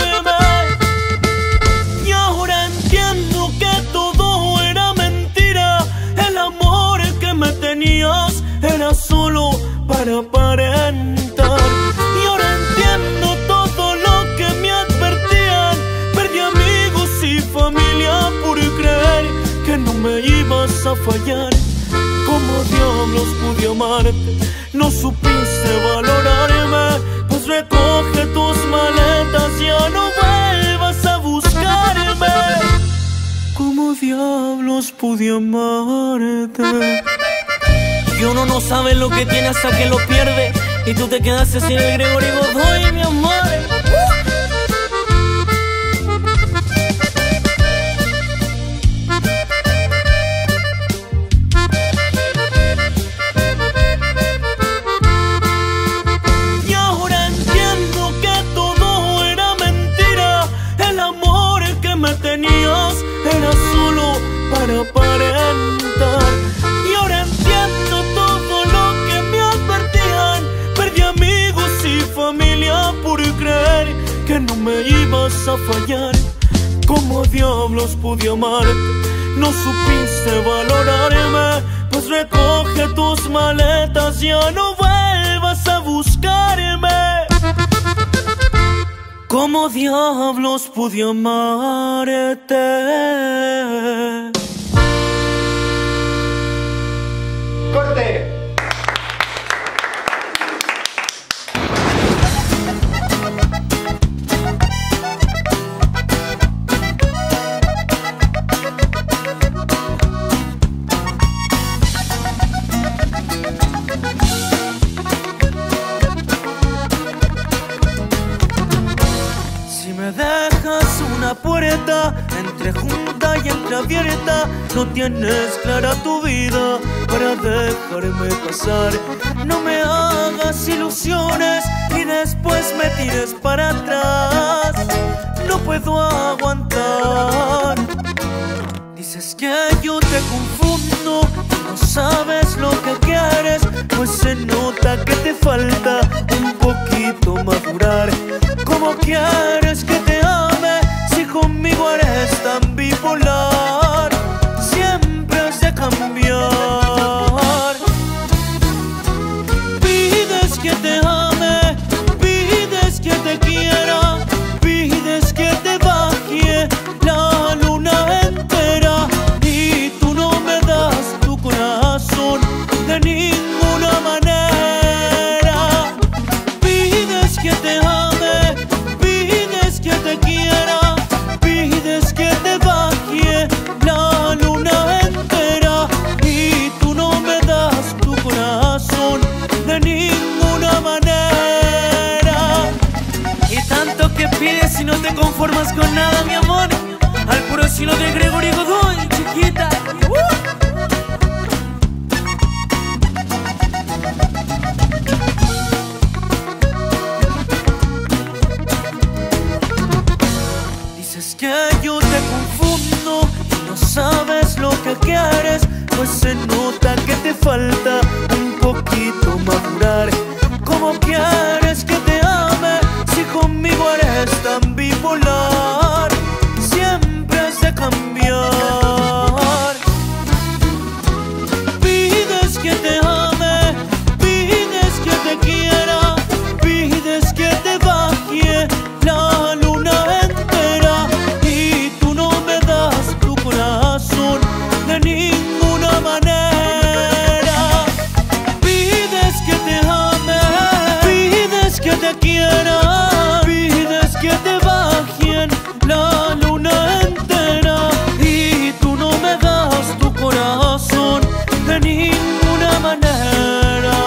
H: Y ahora entiendo que todo era mentira, el amor que me tenías era solo para aparentar. Y ahora entiendo todo lo que me advertían, perdí amigos y familia por creer que no me ibas a fallar. Como diablos pude amarte, no supiste valorarme, pues recoge tus maletas, ya no vuelvas a buscarme. Como diablos pude amarte. Y uno no sabe lo que tiene hasta que lo pierde, y tú te quedaste sin el Gregory Godoy, mi amor. Y ahora entiendo que todo que no me ibas a fallar. ¿Cómo diablos pude amarte? No supiste valorarme. Pues recoge tus maletas, ya no vuelvas a buscarme. ¿Cómo diablos pude amarte?
D: ¡Corte!
H: Puerta entrejunta y entreabierta, no tienes clara tu vida para dejarme pasar. No me hagas ilusiones y después me tires para atrás. No puedo aguantar. Dices que yo te confundo, no sabes lo que quieres, pues se nota que te falta un poquito madurar. ¿Cómo quieres que te ame si conmigo eres tan bipolar? Siempre has de cambiar. Pides que te ame, pides que te quiera, pides que te baje la luna entera, y tú no me das tu corazón de ninguna manera. Pides que te ame, pides que te quiera, pides que te baje la luna entera, y tú no me das tu corazón de ninguna manera. Y tanto que pides y no te conformas con nada, mi amor, al puro estilo de Gregory Godoy, chiquita. uh. Que yo te confundo y no sabes lo que quieres, pues se nota que te falta un poquito madurar. ¿Cómo quieres que te ame si conmigo eres tan bipolar? Siempre has de cambiar. Pides que te ame, pides que te quiera, pides que te baje la luna entera, de ninguna manera. Pides que te ame, pides que te quiera, pides que te bajen la luna entera, y tú no me das tu corazón de ninguna manera.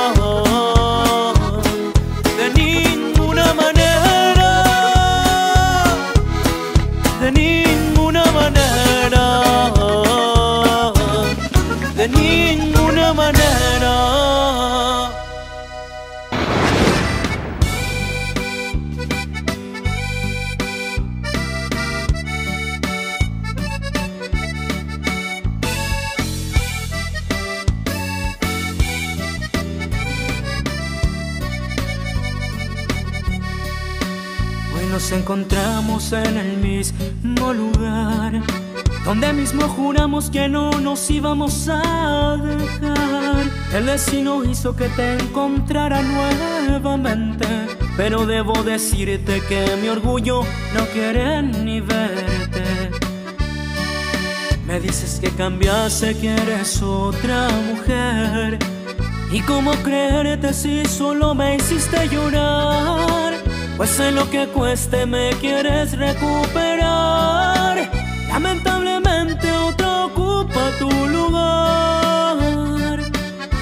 H: De ninguna manera. De ninguna manera. De ninguna manera. Hoy nos encontramos en el mismo lugar, donde mismo juramos que no nos íbamos a dejar. El destino hizo que te encontrara nuevamente, pero debo decirte que mi orgullo no quiere ni verte. Me dices que cambiaste, que eres otra mujer, y cómo creerte si solo me hiciste llorar. Pues sé lo que cueste, me quieres recuperar. Lamentablemente otro ocupa tu lugar,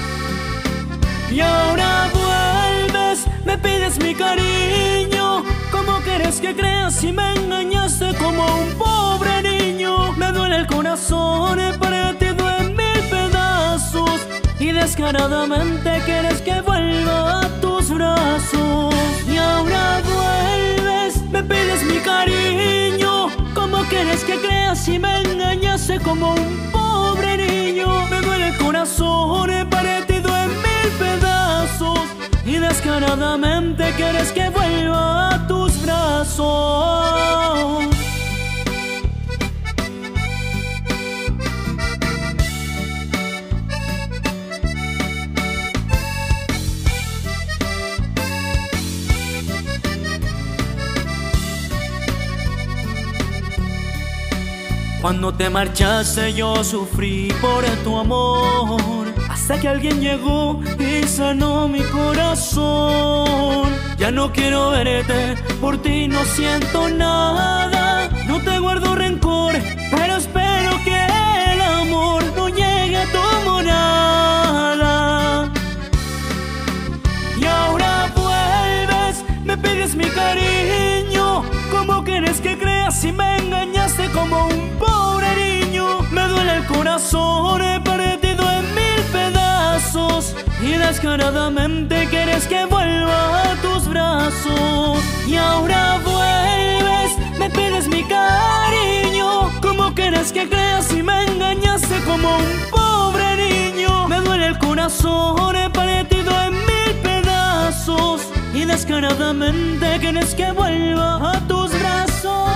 H: y ahora vuelves, me pides mi cariño. ¿Cómo quieres que creas si me engañaste como un pobre niño? Me duele el corazón partido en mil pedazos, y descaradamente quieres que vuelva a tus brazos. Y ahora vuelves, me pides mi cariño. ¿Cómo quieres que creas si me engañaste como un pobre niño? Me duele el corazón partido en mil pedazos, y descaradamente quieres que vuelva a tus brazos. brazos. Cuando te marchaste yo sufrí por tu amor, hasta que alguien llegó y sanó mi corazón. Ya no quiero verte, por ti no siento nada. No te guardo rencor, pero espero que el amor no llegue a tu morada. Y ahora vuelves, me pides mi cariño. ¿Cómo quieres que creas si me engañaste como un pobre niño? Me duele el corazón, he partido en mil pedazos, y descaradamente quieres que vuelva a tus brazos. Y ahora vuelves, me pides mi cariño. ¿Cómo quieres que creas si me engañaste como un pobre niño? Me duele el corazón, he partido en mil pedazos, y descaradamente quieres que vuelva a tus brazos.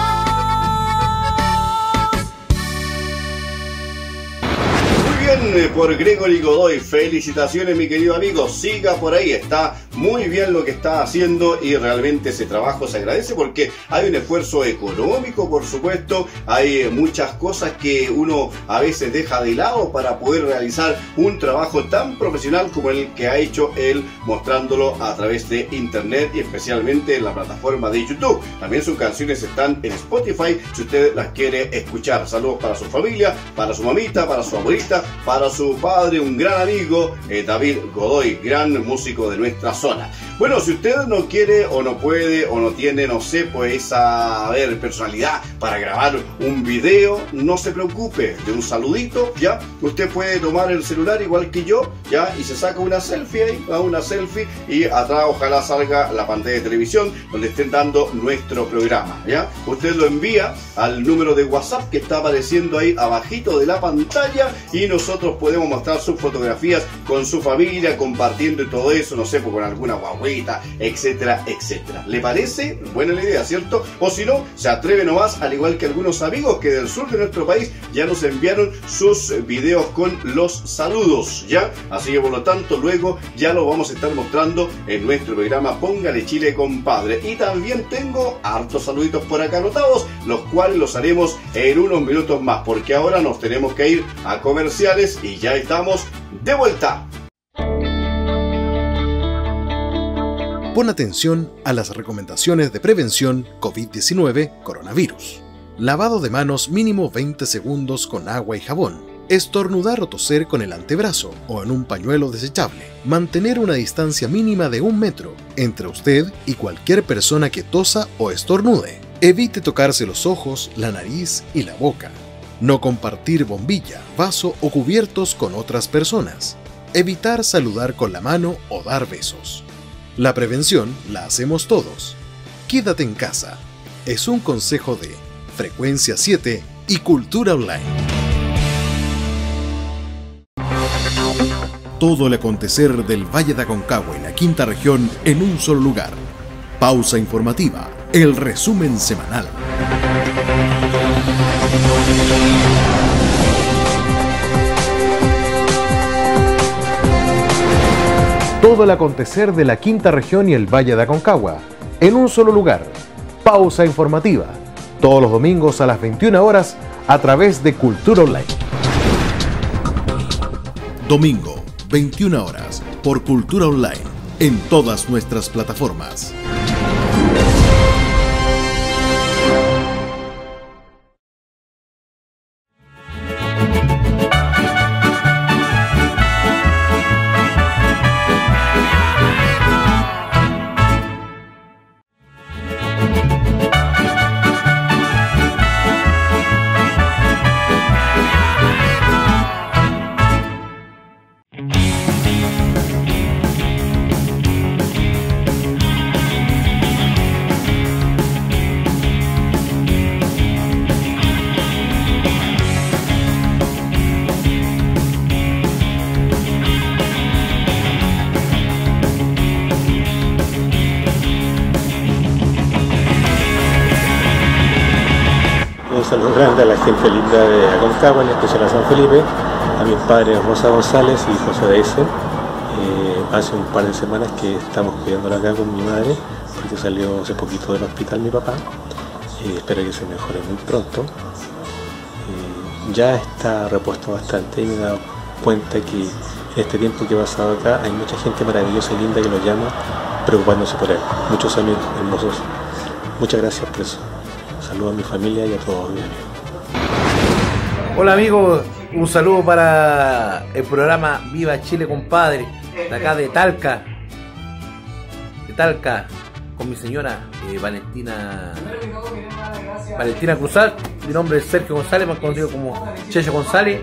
D: Bien por Gregory Godoy, felicitaciones mi querido amigo, siga por ahí, está muy bien lo que está haciendo y realmente ese trabajo se agradece porque hay un esfuerzo económico, por supuesto, hay muchas cosas que uno a veces deja de lado para poder realizar un trabajo tan profesional como el que ha hecho él, mostrándolo a través de internet y especialmente en la plataforma de YouTube. También sus canciones están en Spotify si usted las quiere escuchar. Saludos para su familia, para su mamita, para su abuelita, para su padre, un gran amigo, eh, David Godoy, gran músico de nuestra zona. Bueno, si usted no quiere o no puede o no tiene, no sé, pues esa, a ver, personalidad para grabar un video, no se preocupe, de un saludito, ya, usted puede tomar el celular igual que yo, ya, y se saca una selfie ahí, una selfie, y atrás ojalá salga la pantalla de televisión donde estén dando nuestro programa, ya. Usted lo envía al número de WhatsApp que está apareciendo ahí abajito de la pantalla y nosotros podemos mostrar sus fotografías con su familia, compartiendo y todo eso, no sé, pues con alguna guaguita, etcétera, etcétera. ¿Le parece? Buena la idea, ¿cierto? O si no, se atreve nomás, al igual que algunos amigos que del sur de nuestro país ya nos enviaron sus videos con los saludos, ¿ya? Así que por lo tanto, luego ya lo vamos a estar mostrando en nuestro programa Póngale Chile, compadre. Y también tengo hartos saluditos por acá anotados, los cuales los haremos en unos minutos más, porque ahora nos tenemos que ir a comerciales y ya estamos de vuelta.
A: Pon atención a las recomendaciones de prevención COVID diecinueve coronavirus. Lavado de manos mínimo veinte segundos con agua y jabón. Estornudar o toser con el antebrazo o en un pañuelo desechable. Mantener una distancia mínima de un metro entre usted y cualquier persona que tosa o estornude. Evite tocarse los ojos, la nariz y la boca. No compartir bombilla, vaso o cubiertos con otras personas. Evitar saludar con la mano o dar besos. La prevención la hacemos todos. Quédate en casa. Es un consejo de Frecuencia siete y Cultura Online. Todo el acontecer del Valle de Aconcagua y la quinta región en un solo lugar. Pausa informativa, el resumen semanal. Todo el acontecer de la quinta región y el Valle de Aconcagua en un solo lugar. Pausa informativa, todos los domingos a las veintiuna horas a través de Cultura Online. Domingo, veintiuna horas, por Cultura Online, en todas nuestras plataformas.
I: saludo grande a la gente linda de Aconcagua, en especial a San Felipe, a mis padres Rosa González y José Deisen. Eh, hace un par de semanas que estamos cuidándola acá con mi madre, porque salió hace poquito del hospital mi papá. Eh, espero que se mejore muy pronto. Eh, ya está repuesto bastante y me he dado cuenta que en este tiempo que he pasado acá hay mucha gente maravillosa y linda que lo llama preocupándose por él. Muchos amigos hermosos. Muchas gracias por eso. Saludos a mi familia y a todos mis amigos.
J: Hola amigos, un saludo para el programa Viva Chile Compadre, de acá de Talca, de Talca, con mi señora eh, Valentina Valentina Cruzal. Mi nombre es Sergio González, más conocido como Checho González,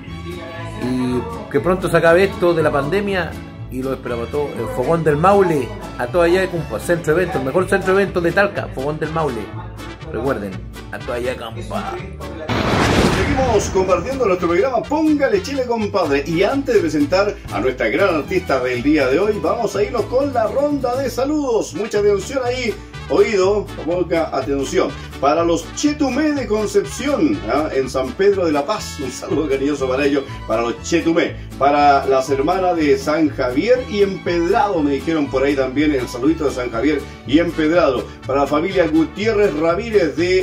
J: y que pronto se acabe esto de la pandemia y lo esperamos todo. El Fogón del Maule, a toda allá de Campa, centro de eventos, el mejor centro de eventos de Talca, Fogón del Maule. Recuerden, a toda allá de Campa.
D: Seguimos compartiendo nuestro programa Póngale Chile Compadre, y antes de presentar a nuestra gran artista del día de hoy, vamos a irnos con la ronda de saludos. Mucha atención ahí, oído, poca atención. Para los Chetumé de Concepción, ¿eh? en San Pedro de la Paz, un saludo cariñoso para ellos, para los Chetumé. Para las hermanas de San Javier y Empedrado, me dijeron por ahí también el saludito de San Javier y Empedrado. Para la familia Gutiérrez Ramírez de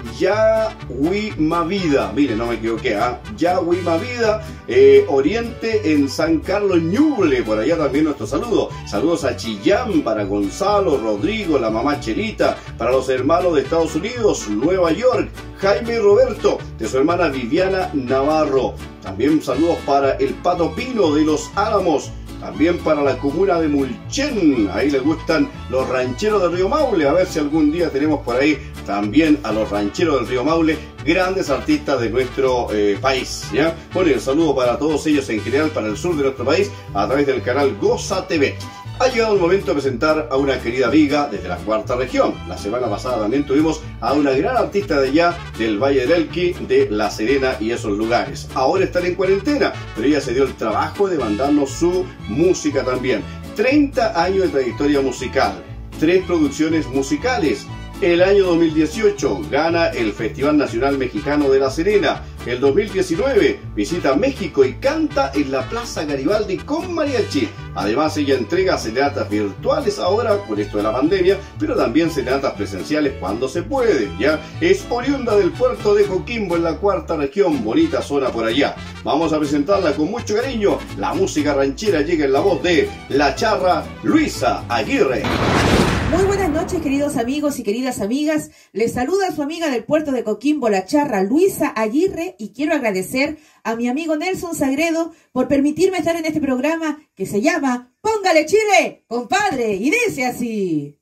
D: Yahuimavida, mire, no me equivoqué, ¿ah? ¿eh? Yahuimavida, eh, Oriente en San Carlos Ñuble, por allá también nuestro saludo. Saludos a Chillán, para Gonzalo, Rodrigo, la mamá Chelita, para los hermanos de Estados Unidos, Nueva York, Jaime y Roberto, de su hermana Viviana Navarro. También saludos para el Pato Pino de Los Álamos. También para la comuna de Mulchen, ahí les gustan los rancheros del Río Maule. A ver si algún día tenemos por ahí también a los rancheros del Río Maule, grandes artistas de nuestro eh, país, ¿ya? Bueno, y un saludo para todos ellos en general, para el sur de nuestro país, a través del canal Goza T V. Ha llegado el momento de presentar a una querida amiga desde la cuarta región. La semana pasada también tuvimos a una gran artista de allá, del Valle del Elqui, de La Serena y esos lugares. Ahora están en cuarentena, pero ella se dio el trabajo de mandarnos su música también. treinta años de trayectoria musical, tres producciones musicales. El año dos mil dieciocho gana el Festival Nacional Mexicano de La Serena. El dos mil diecinueve visita México y canta en la Plaza Garibaldi con mariachi. Además, ella entrega serenatas virtuales ahora por esto de la pandemia, pero también serenatas presenciales cuando se puede, ¿ya? Es oriunda del puerto de Coquimbo en la cuarta región, bonita zona por allá. Vamos a presentarla con mucho cariño. La música ranchera llega en la voz de La Charra, Luisa Aguirre.
K: Muy buenas noches, queridos amigos y queridas amigas. Les saluda su amiga del puerto de Coquimbo, La Charra, Luisa Aguirre, y quiero agradecer a mi amigo Nelson Sagredo por permitirme estar en este programa que se llama Póngale Chile, compadre, y dice así.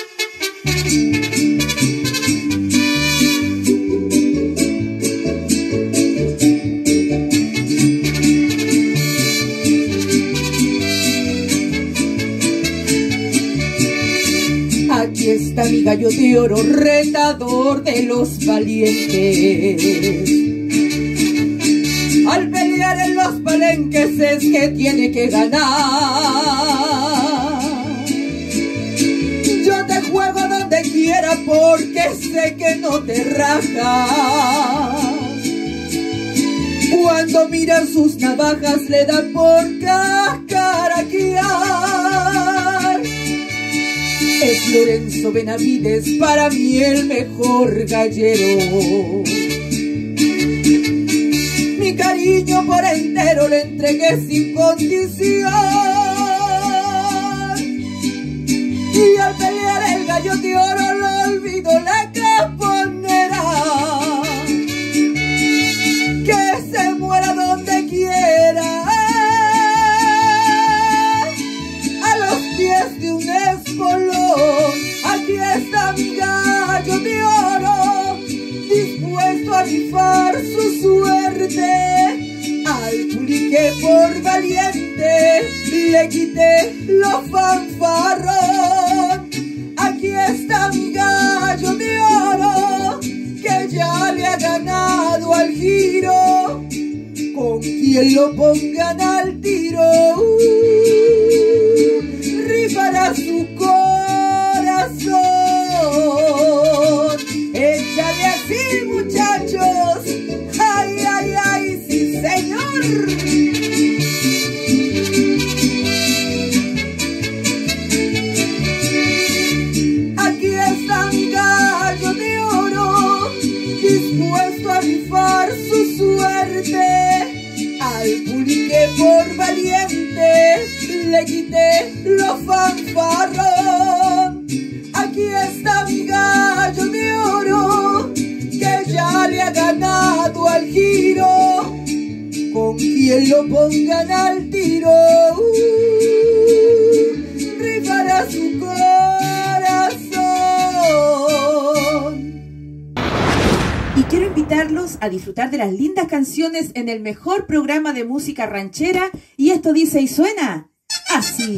K: Aquí está mi gallo de oro, retador de los valientes. Al pelear en los palenques es que tiene que ganar. Yo te juego donde quiera porque sé que no te rajas. Cuando miran sus navajas le dan por cascaraquear. Es Lorenzo Benavides, para mí el mejor gallero. Mi cariño por entero le entregué sin condición. Y al pelear el gallo de oro lo olvido la caponera. Que se muera donde quiera, a los pies de un espolón. Aquí está mi gallo de oro, dispuesto a rifar su suerte. Al pulique por valiente le quité lo fanfarrón. Aquí está mi gallo de oro, que ya le ha ganado al giro. Con quien lo pongan al tiro, uh, rifará su corazón. Échale así, muchacho. quien lo pongan al tiro rifará su corazón.
L: Y quiero invitarlos a disfrutar de las lindas canciones en el mejor programa de música ranchera, y esto dice y suena así.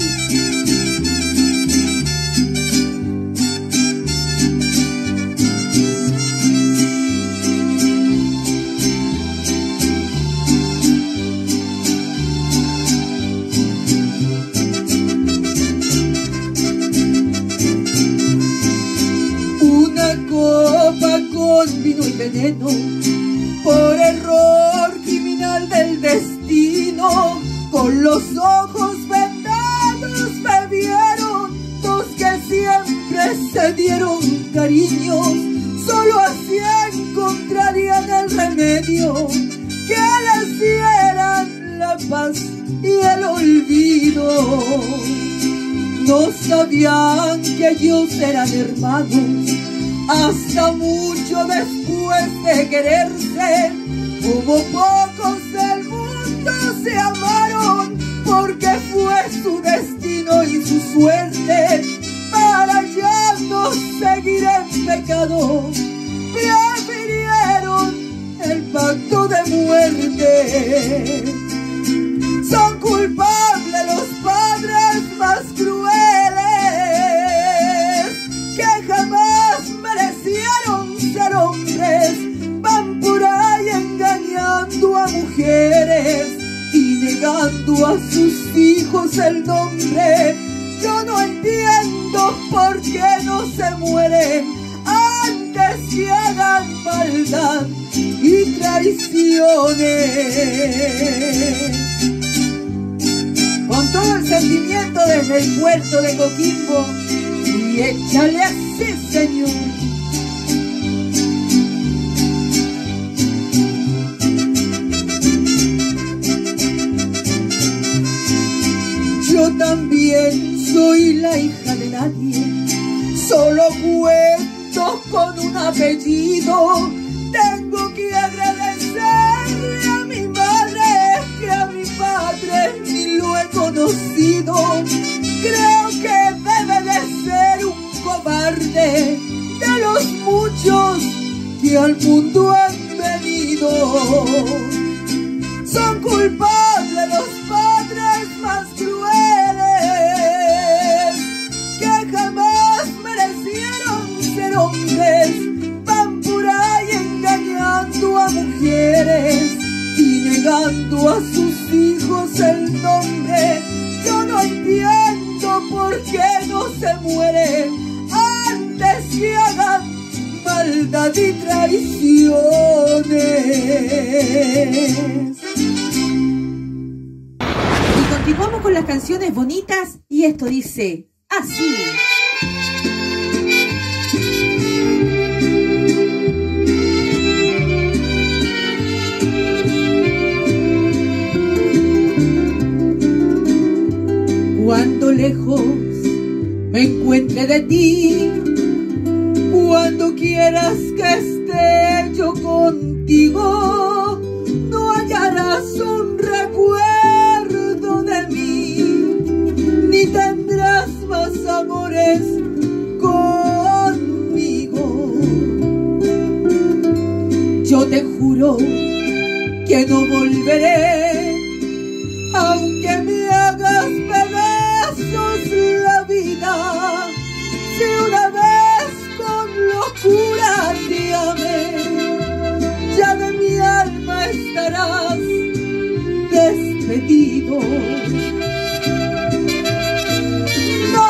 K: Copa con vino y veneno, por error criminal del destino, con los ojos vendados bebieron dos que siempre se dieron cariños, solo así encontrarían el remedio que les dieran la paz y el olvido. No sabían que ellos eran hermanos, hasta mucho después de quererse. Hubo pocos del mundo se amaron, porque fue su destino y su suerte para ya no seguir en pecado. Prefirieron el pacto de muerte. Son culpables los padres más crueles que jamás merecieron ser hombres. Van por ahí engañando a mujeres y negando a sus hijos el nombre. Yo no entiendo por qué no se mueren antes que hagan maldad y traiciones. Con todo el sentimiento desde el puerto de Coquimbo, y échale así, señor. Yo también soy la hija de nadie, solo cuento con un apellido. Tengo que agradecerle a mi madre que a mi padre ni lo he conocido. Creo que debe de ser un cobarde de los muchos que al mundo han venido. Son culpables los padres más crueles que jamás merecieron ser hombres. Van por ahí engañando a mujeres y negando a sus hijos el nombre. Yo no entiendo por qué no se mueren antes que hagan maldad y traiciones.
L: Y continuamos con las canciones bonitas, y esto dice así.
K: Cuando lejos me encuentre de ti, cuando quieras que esté yo contigo, no hallarás un recuerdo de mí, ni tendrás más amores conmigo. Yo te juro que no volveré, aunque me hagas pedazos la vida. Si una vez con locura te amé, ya de mi alma estarás despedido. No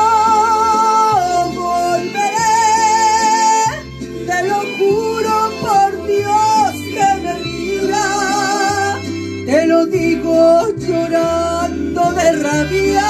K: volveré, te lo juro por Dios que me mira, te lo digo llorando de rabia.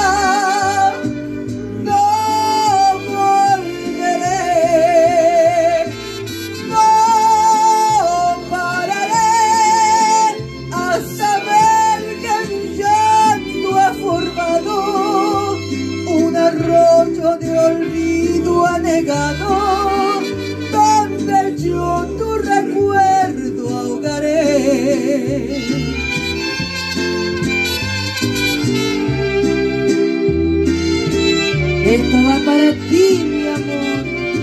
K: De olvido anegado, donde yo tu recuerdo ahogaré. Esto va para ti, mi amor.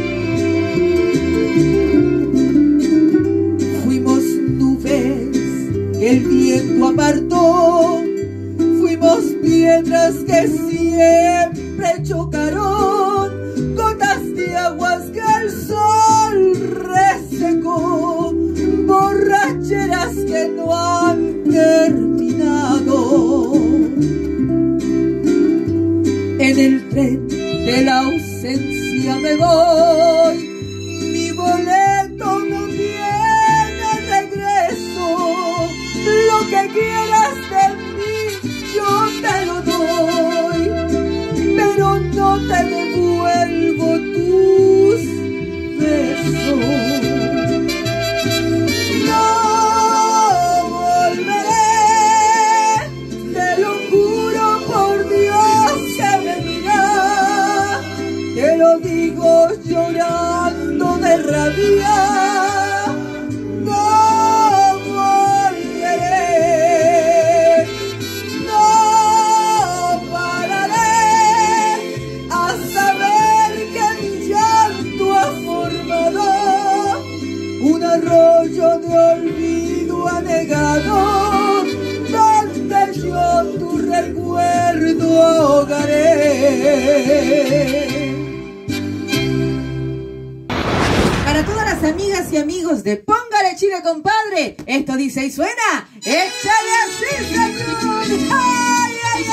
K: Fuimos nubes que el viento apartó, fuimos piedras que siempre chocaron, gotas de aguas que el sol resecó, borracheras que no han terminado. En el tren de la ausencia me voy, mi boleto no tiene regreso. Lo que quieras de mí yo te lo doy, pero no te devuelvo tus besos. No volveré, te lo juro por Dios que me dirá, te lo digo llorando de rabia. No volveré, no pararé hasta ver que mi llanto ha formado un arroyo de olvido anegado, donde yo tu recuerdo ahogaré.
L: Para todas las amigas y amigos de Póngale Chile, compadre, esto dice y suena. ¡Échale así, señor! ¡Ay, ay,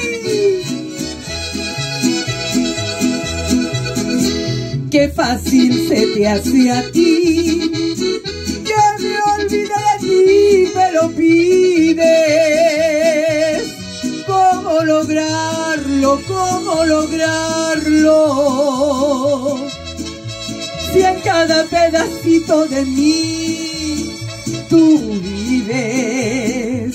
L: ay!
K: Qué fácil se te hace a ti, que me olvide de ti, me lo pides. ¿Cómo lograrlo? ¿Cómo lograrlo? Si en cada pedacito de mí tú vives.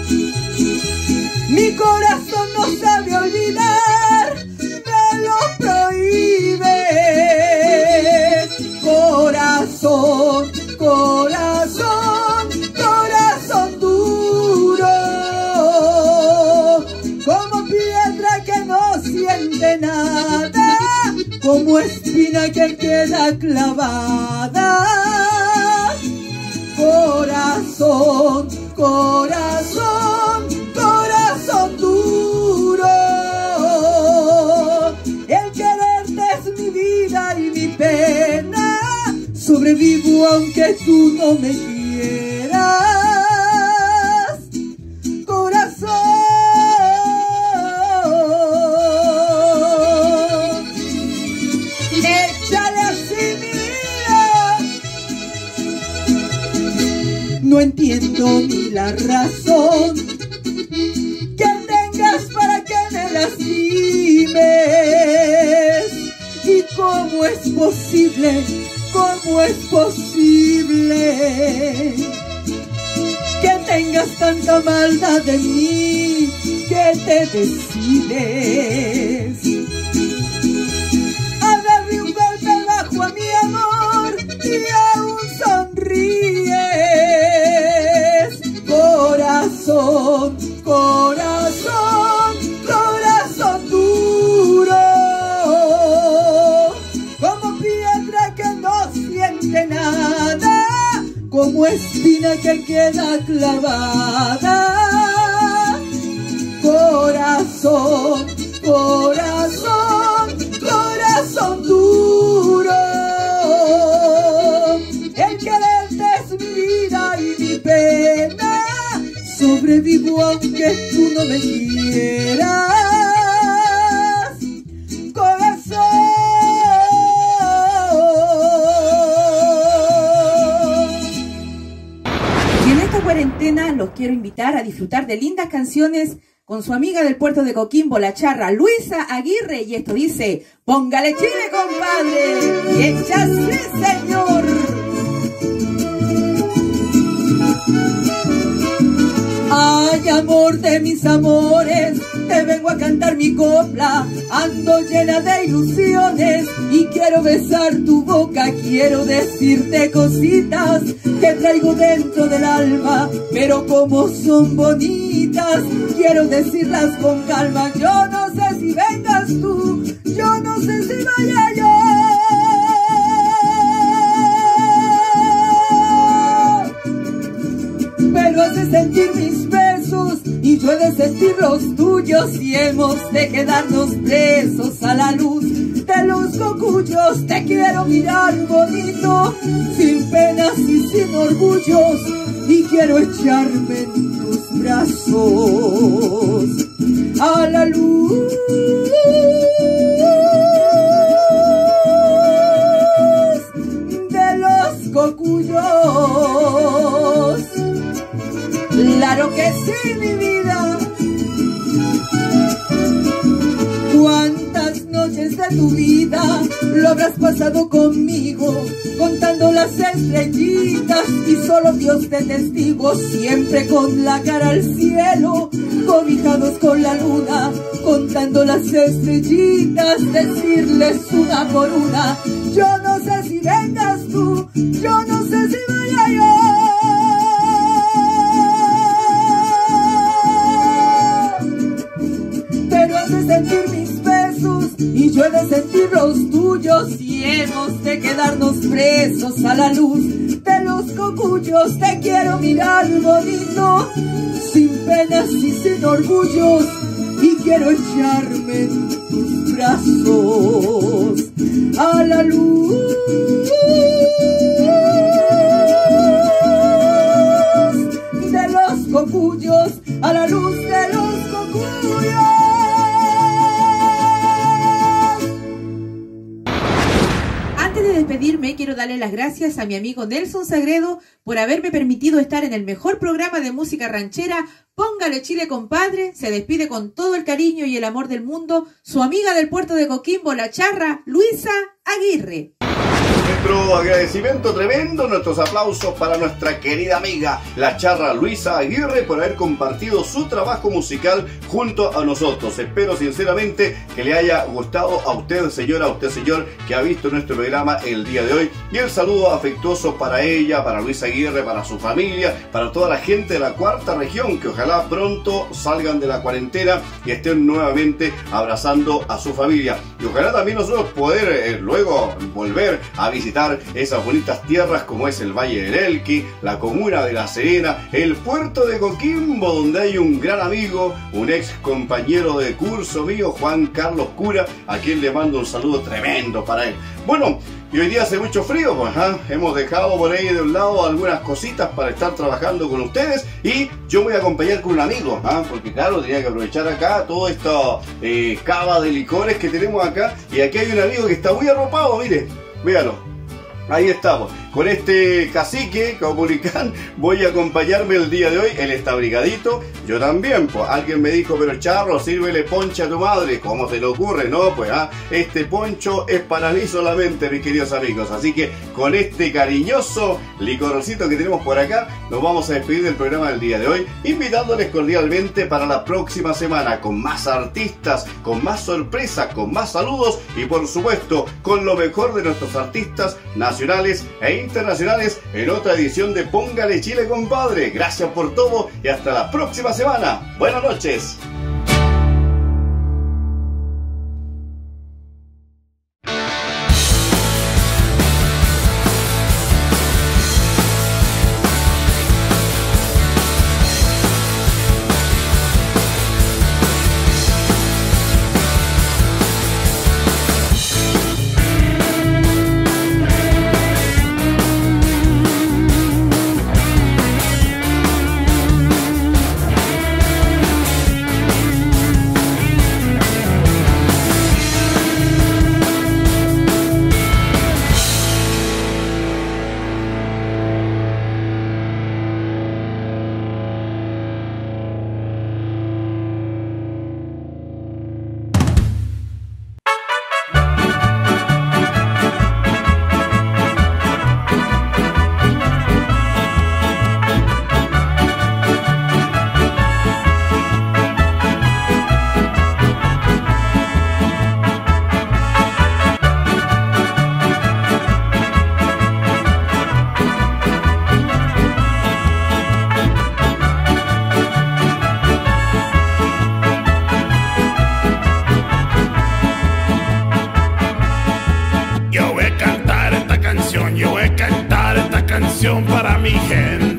K: Mi corazón no sabe olvidar, me lo prohíbe. Corazón, corazón, corazón duro, como piedra que no siente nada, como espina que queda clavada. Corazón, corazón, corazón duro, el quererte es mi vida y mi pena, sobrevivo aunque tú no me quieras. Corazón, échale así mi vida. No entiendo ni la razón que tengas para que me lastimes. ¿Y cómo es posible? ¿Cómo es posible que tengas tanta maldad en mí, que te decides a darle un golpe bajo a mi amor y aún sonríes? Corazón, corazón, corazón duro, como piedra que no siente nada, como espina que queda clavada. Corazón, corazón, corazón duro, el quererte es mi vida y mi pena, sobrevivo aunque tú no me quieras.
L: Cuarentena los quiero invitar a disfrutar de lindas canciones con su amiga del puerto de Coquimbo, la charra Luisa Aguirre, y esto dice: Póngale Chile, compadre, y échase, señor.
K: Ay, amor de mis amores, te vengo a cantar mi copla. Ando llena de ilusiones y quiero besar tu boca. Quiero decirte cositas que traigo dentro del alma, pero como son bonitas, quiero decirlas con calma. Yo no sé si vengas tú, yo no sé si vaya yo. Pero has de sentir mis besos y yo he de sentir los tuyos, y hemos de quedarnos presos a la luz de los cocuyos. Te quiero mirar bonito, sin penas y sin orgullos, y quiero echarme en tus brazos a la luz de los cocuyos. Claro que sí, mi vida. ¿Cuántas noches de tu vida lo habrás pasado conmigo, contando las estrellitas y solo Dios de testigo? Siempre con la cara al cielo, cobijados con la luna, contando las estrellitas, decirles una por una: yo no sé si vengas tú, yo no sé si vaya yo. Pero has de sentir mis besos y yo he de sentir los tuyos, y hemos de quedarnos presos a la luz de los cocuyos. Te quiero mirar bonito, sin penas y sin orgullos, y quiero echarme en tus brazos a la luz de los cocuyos, a la luz de los cocuyos.
L: Antes de despedirme, quiero darle las gracias a mi amigo Nelson Sagredo por haberme permitido estar en el mejor programa de música ranchera, Póngale Chile, compadre. Se despide con todo el cariño y el amor del mundo su amiga del puerto de Coquimbo, La Charra, Luisa Aguirre.
D: Nuestro agradecimiento tremendo, nuestros aplausos para nuestra querida amiga, La Charra Luisa Aguirre, por haber compartido su trabajo musical junto a nosotros. Espero sinceramente que le haya gustado a usted, señora, a usted, señor, que ha visto nuestro programa el día de hoy. Y el saludo afectuoso para ella, para Luisa Aguirre, para su familia, para toda la gente de la cuarta región, que ojalá pronto salgan de la cuarentena y estén nuevamente abrazando a su familia. Y ojalá también nosotros poder eh, luego volver a visitar esas bonitas tierras como es el Valle del Elqui, la comuna de La Serena, el puerto de Coquimbo, donde hay un gran amigo, un ex compañero de curso mío, Juan Carlos Cura, a quien le mando un saludo tremendo para él. Bueno, y hoy día hace mucho frío, pues ¿eh? hemos dejado por ahí de un lado algunas cositas para estar trabajando con ustedes, y yo voy a acompañar con un amigo, ¿eh? porque claro, tenía que aprovechar acá toda esta eh, cava de licores que tenemos acá, y aquí hay un amigo que está muy arropado, mire, véalo. Ahí estamos, con este cacique Caupolicán voy a acompañarme el día de hoy. Él está abrigadito, yo también, pues alguien me dijo, pero Charro, sírvele ponche a tu madre. ¿Cómo se le ocurre? No, pues ah, este poncho es para mí solamente, mis queridos amigos. Así que con este cariñoso licorcito que tenemos por acá, nos vamos a despedir del programa del día de hoy, invitándoles cordialmente para la próxima semana, con más artistas, con más sorpresas, con más saludos, y por supuesto, con lo mejor de nuestros artistas nacionales e internacionales en otra edición de Póngale Chile, compadre. Gracias por todo y hasta la próxima semana. Buenas noches.
B: canción para mi gente.